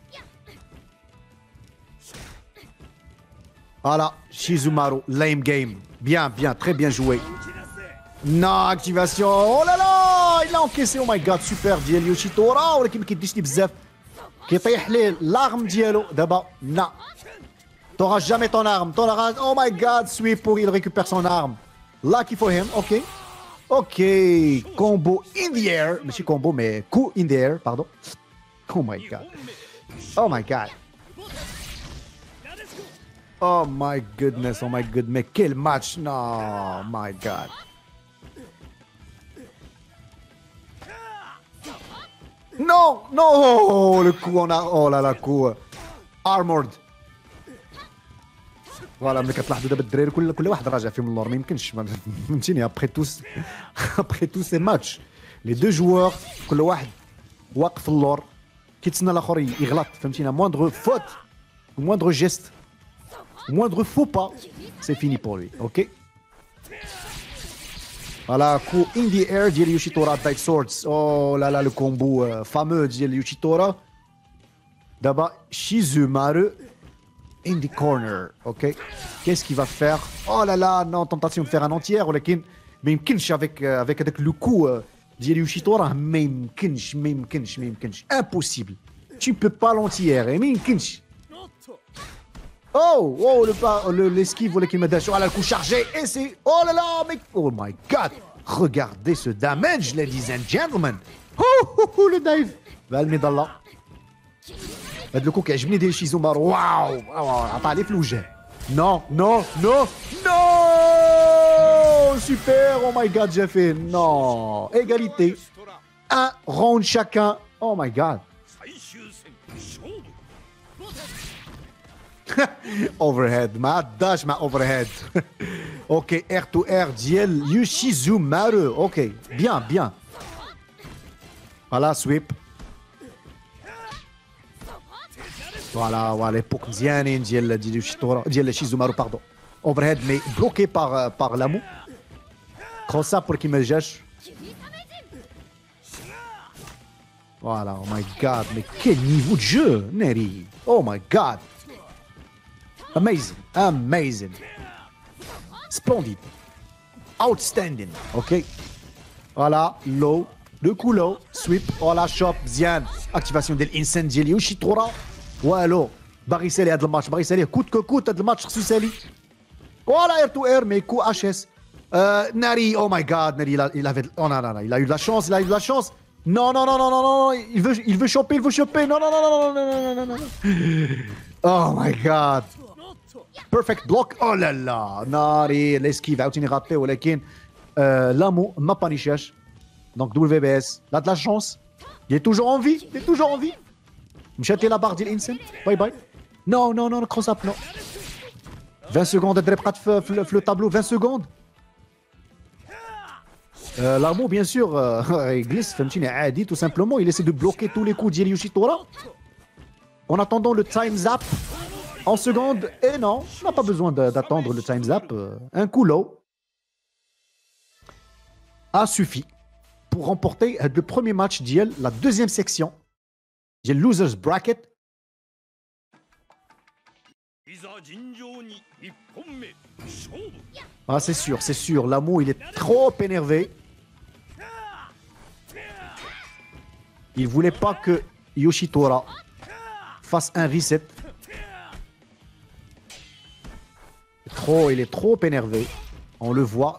[SPEAKER 1] Voilà, Shizumaru, lame game. Bien, très bien joué. Non, activation. Oh là là, il a encaissé. Oh my god, super ديال يوشيتورا ولكن ما كيديش لي بزاف. كيطيح ليه l'arme ديالو دابا. Non. T'auras jamais ton arme. Oh my god, sweep pour il récupère son arme. Lucky for him. OK. OK, combo in the air. Mais c'est combo mais coup in the air, pardon. Oh my god. Oh my god. Oh my goodness, oh my god, mais quel match! No, my god. Non, non, le coup on a, oh là là, coup armored. Voilà, ملي كتلاحظوا دابا الدراري كل واحد راجع فيهم اللور ما يمكنش فهمتيني après tous ces matchs les deux joueurs كل واحد واقف اللور كيتسنى الاخر يغلط فهمتينا moindre faute moindre geste moindre faux pas, c'est fini pour lui, ok? Voilà, coup in the air ديال يوشيتورا Dark Swords. Oh là là, le combo fameux ديال يوشيتورا. D'abord, Shizumaru in the corner, ok? Qu'est-ce qu'il va faire? Oh là là, non, tentation de faire un entière, ولكن ما يمكنش avec هذاك le coup ديال يوشيتورا ما يمكنش. Impossible. Tu peux pas l'entière, ما يمكنش. Oh, l'esquive, qui me dash. Oh là, le coup chargé. Et c'est. Oh là là, mais. Oh my god. Regardez ce damage, ladies and gentlemen. Oh, le dive. بالميد الله. هذا الكو كيعجبني ديال شيزومارو. واو. عطاه لي في الوجه. Non. Super. Oh my god, j'ai fait. Non. Égalité. Un round chacun. Oh my god. Overhead, ما عداش مع overhead. Ok, R to R ديال يوشيزومارو. Ok, bien. Voilà, sweep. Voilà, l'époque مزيانين ديال يوشيتورا ديال شيزومارو pardon. Overhead mais bloqué par Lamu. Cross up pour qu'il me jette. Voilà, oh my god, mais quel niveau de jeu, Neri. Oh my god. Amazing. Splendide. Outstanding. Ok. Voilà, low. Le coup low. Sweep. Voilà, shop. Zian. Activation de l'incendie ديال يوشيتورا. والو. باغي يسالي هذا الماتش. باغي يساليه كوت كوت هذا الماتش خصو يسالي. Voilà, air to air, mais coup HS. Nari, oh my god, Nari, il avait. Oh non, il a eu de la chance, Non, il veut choper, Non. Oh my god. Perfect block. Oh là là. Nari, l'esquive, عاوتاني raté, ولكن Lamu ما بانيشاش. Donc WBS, il a de la chance. Il est toujours en vie. مشات la barre ديال الانسان. Bye. Non, cross up, non. 20 secondes de reprat le tableau, 20 secondes. Lamu, bien sûr, il glisse, فهمتيني عادي, tout simplement. Il essaie de bloquer tous les coups ديال يوشيتورا. En attendant le time zap en seconde. Et non, on n'a pas besoin d'attendre le time zap. Un coup low a suffi pour remporter le premier match ديال la deuxième section ديال losers bracket. Ah, c'est sûr. Lamu, il est trop énervé. Il voulait pas que Yoshitora fasse un reset. Il est trop énervé. On le voit.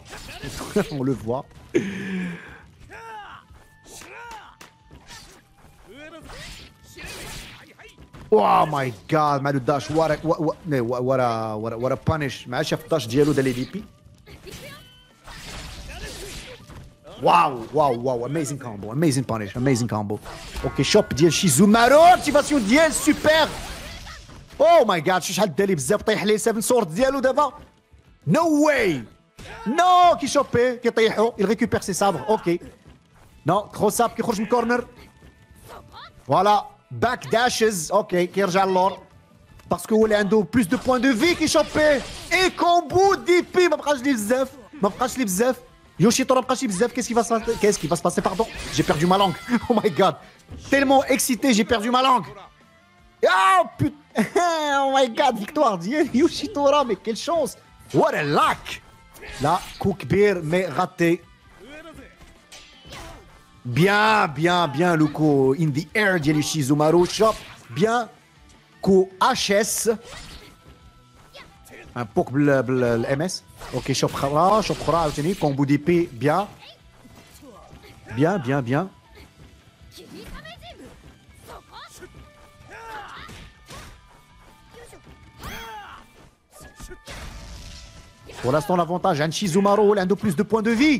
[SPEAKER 1] Oh my god, مع الداش what a punish. ما شاف الداش ديالو ديال لي بي. Waouh, waouh, waouh, amazing combo, amazing punish, amazing combo. Ok, shop ديال شيزومارو, activation ديال super. Oh my god, شحال دالي بزاف طيح ليه 7 سورد ديالو دابا. No way. Non, qui chopé, qui il récupère ses sabres, ok. Non, Crossap qui خرج من corner. Voilà, back dashes, ok, qui يرجع للور. Parce que هو اللي عنده plus de points de vie qui chopé. Et combo DP, ما بقاش لي بزاف, ما بقاش لي بزاف. Yoshitora ما بقاش لي بزاف, qu'est-ce qui va se passer, pardon? J'ai perdu ma langue. Oh my god. Tellement excité, j'ai perdu ma langue. Oh putain, oh my god, victoire d'hier, Yoshitora, mais quelle chance. What a luck. Là, coup كبير mais raté. Bien, bien, bien le coup in the air ديال Shizumaru. Shop, bien. Coup HS. Un poke بالMS. Ok, shop خرا, shop خرا عاوتاني. Combo d'épée, bien. Bien, bien, bien. Pour l'instant, l'avantage, un Shizumaru, l'un de plus de points de vie.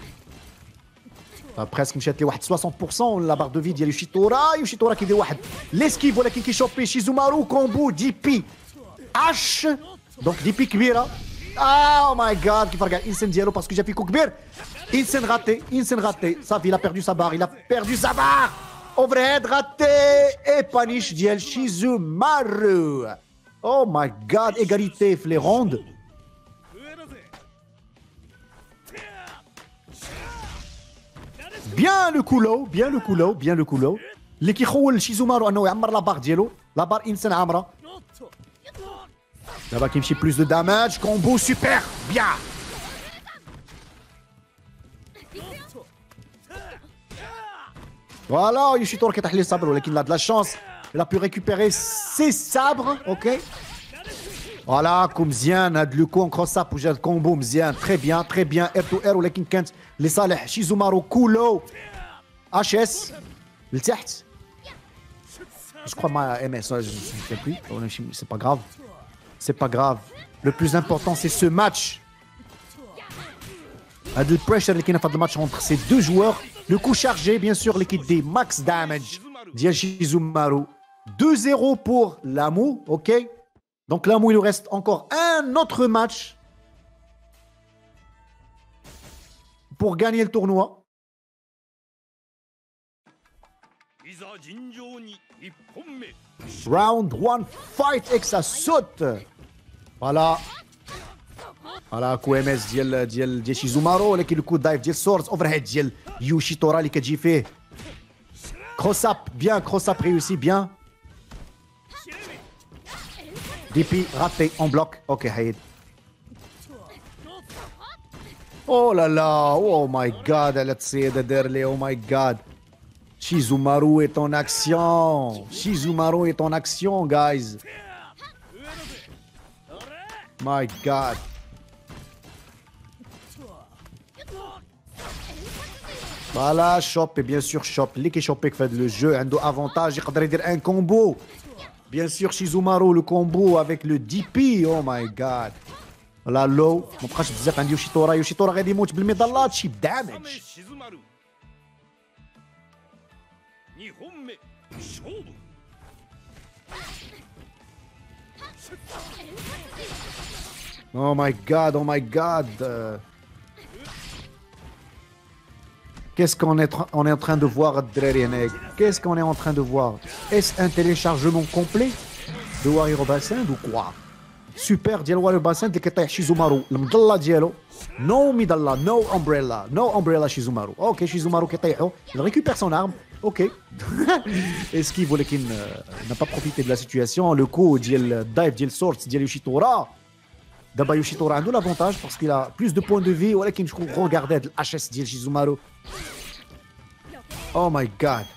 [SPEAKER 1] Presque مشات لي واحد 60% la barre de vie ديال يوشيتورا كيدير واحد l'esquive ولكن كيشوبي شيزومارو كومبو دي بي اش دونك دي بي كبيره. Oh my god, كيف رجع الانسان ديالو باسكو جا في كو كبير. انسان غاتي صافي, il a perdu sa barre, il a perdu sa barre. Overhead raté et punish ديال شيزومارو. Oh my god, égalité في les rondes. Bien le coulo, bien le coulo, bien le coulo. اللي كيخول شيزومارو انه يعمر لا بار ديالو, لا بار انسان عامره. دابا كيمشي بلوس دو داماج, كومبو سوبر, بيان. فوالا يوشيتورا كيطيح ليه الصبر ولكن لا de la chance. Il a pu récupérer ses sabres, ok. فوالا كو مزيان هاد لو كون كروس اب وجا الكومبو مزيان, تري بيان تري بيان ار تو ار, ولكن كانت لصالح شيزومارو. كولو اش اس لتحت. Je crois ma MS, je ne sais plus, c'est pas grave. C'est pas grave. Le plus important c'est ce match. هاد البريشر اللي كاين في هاد الماتش entre ces deux joueurs. Le coup chargé bien sûr, l'équipe des max damage ديال شيزومارو. 2-0 pour Lamu, ok. Donc Lamu, il nous reste encore un autre match pour gagner le tournoi. Round 1 fight et que ça saute. Voilà. Voilà coup MS ديال شيزومارو, ولكن الكود دايف ديال سورز اوفرهيد ديال يوشيتورا اللي كتجي فيه. كروس اب bien, cross up réussi bien. DP raté en bloc. Ok, Haïd. Oh là là, oh my god, elle a tiré de derrière, oh my god. Shizumaru est en action. Shizumaru est en action, guys. My god. Voilà, shop et bien sûr shop. اللي كيشوبي fait le jeu عنده avantage, يقدر يدير un combo. Bien sûr, Shizumaru, le combo avec le DP. Oh my god. La low. ما بقاش بزاف عند يوشيتورا غادي يموت بالميدالات. شي دامج. Oh my god, oh my god. Qu'est-ce qu'on est en train de voir, Drerianek? Qu'est-ce qu'on est en train de voir? Est-ce un téléchargement complet de Warrior Bassin ou quoi? Super ديال Warrior Bassin اللي كيطيح شيزومارو المضله ديالو. No midalla, no umbrella Shizumaru. Ok, Shizumaru كيطيحو. Il récupère son arme. Ok. Esquive ولكن n'a pas profité de la situation. Le coup ديال dive ديال Swords ديال يوشيتورا. دابا يوشيتورا عنده l'avantage parce qu'il a plus de points de vie, ولكن شكون regardez هاد الHS ديال شيزومارو. Oh my god.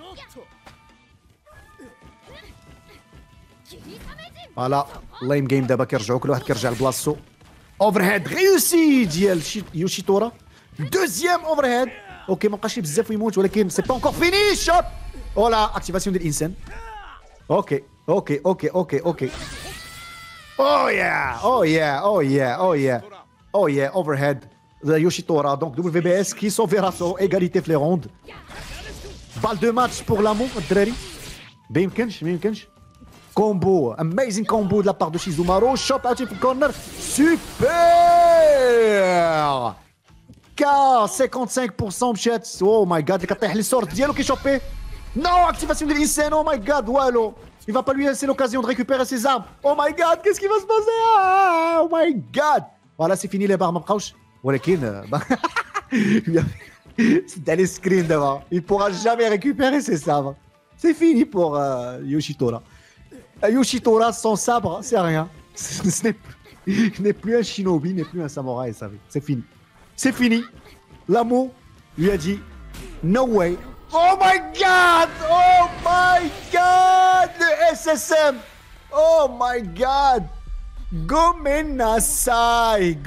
[SPEAKER 1] فوالا lame game دابا كيرجعوا كل واحد كيرجع لبلاصتو. اوفرهيد ريوسي ديال يوشيتورا. دوزيام اوفرهيد. اوكي ما بقاش بزاف ويموت ولكن سي با انكور فيني. شوت. ولا اكتيفاسيون ديال الانسان. اوكي. Oh yeah, overhead. Yoshitora, donc WBS qui sauvera son égalité في les rondes. Balle de match pour l'amour, الدراري. بيمكنش. Combo, amazing combo de la part de Shizumaru. Chop out في corner. Super. K 55% مشات. Oh my god, اللي كطيح لي السورت ديالو كيشوبي. Non, activation de l'insane. Oh my god, Wallo. Il va pas lui laisser l'occasion de récupérer ses armes. Oh my god, qu'est-ce qui va se passer? Oh my god. Voilà, c'est fini les barres, m'approche. ولكن c'est dans les screens devant. Il pourra jamais récupérer ses sabres. C'est fini pour Yoshitora. Yoshitora sans sabre, c'est rien. Ce n'est plus un shinobi, n'est plus un samouraï, ça. C'est fini. C'est fini. L'amour lui a dit no way. Oh my god! Oh my god! Le SSM! Oh my god! Gomenasai!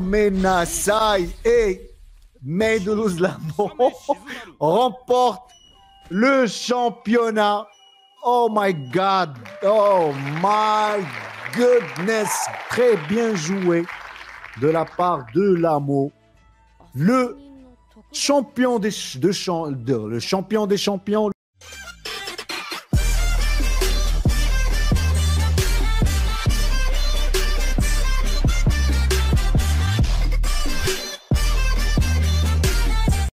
[SPEAKER 1] Et Maidoulouz Lamo remporte le championnat. Oh my god! Oh my goodness! Très bien joué de la part de Lamo. Le champion des champions.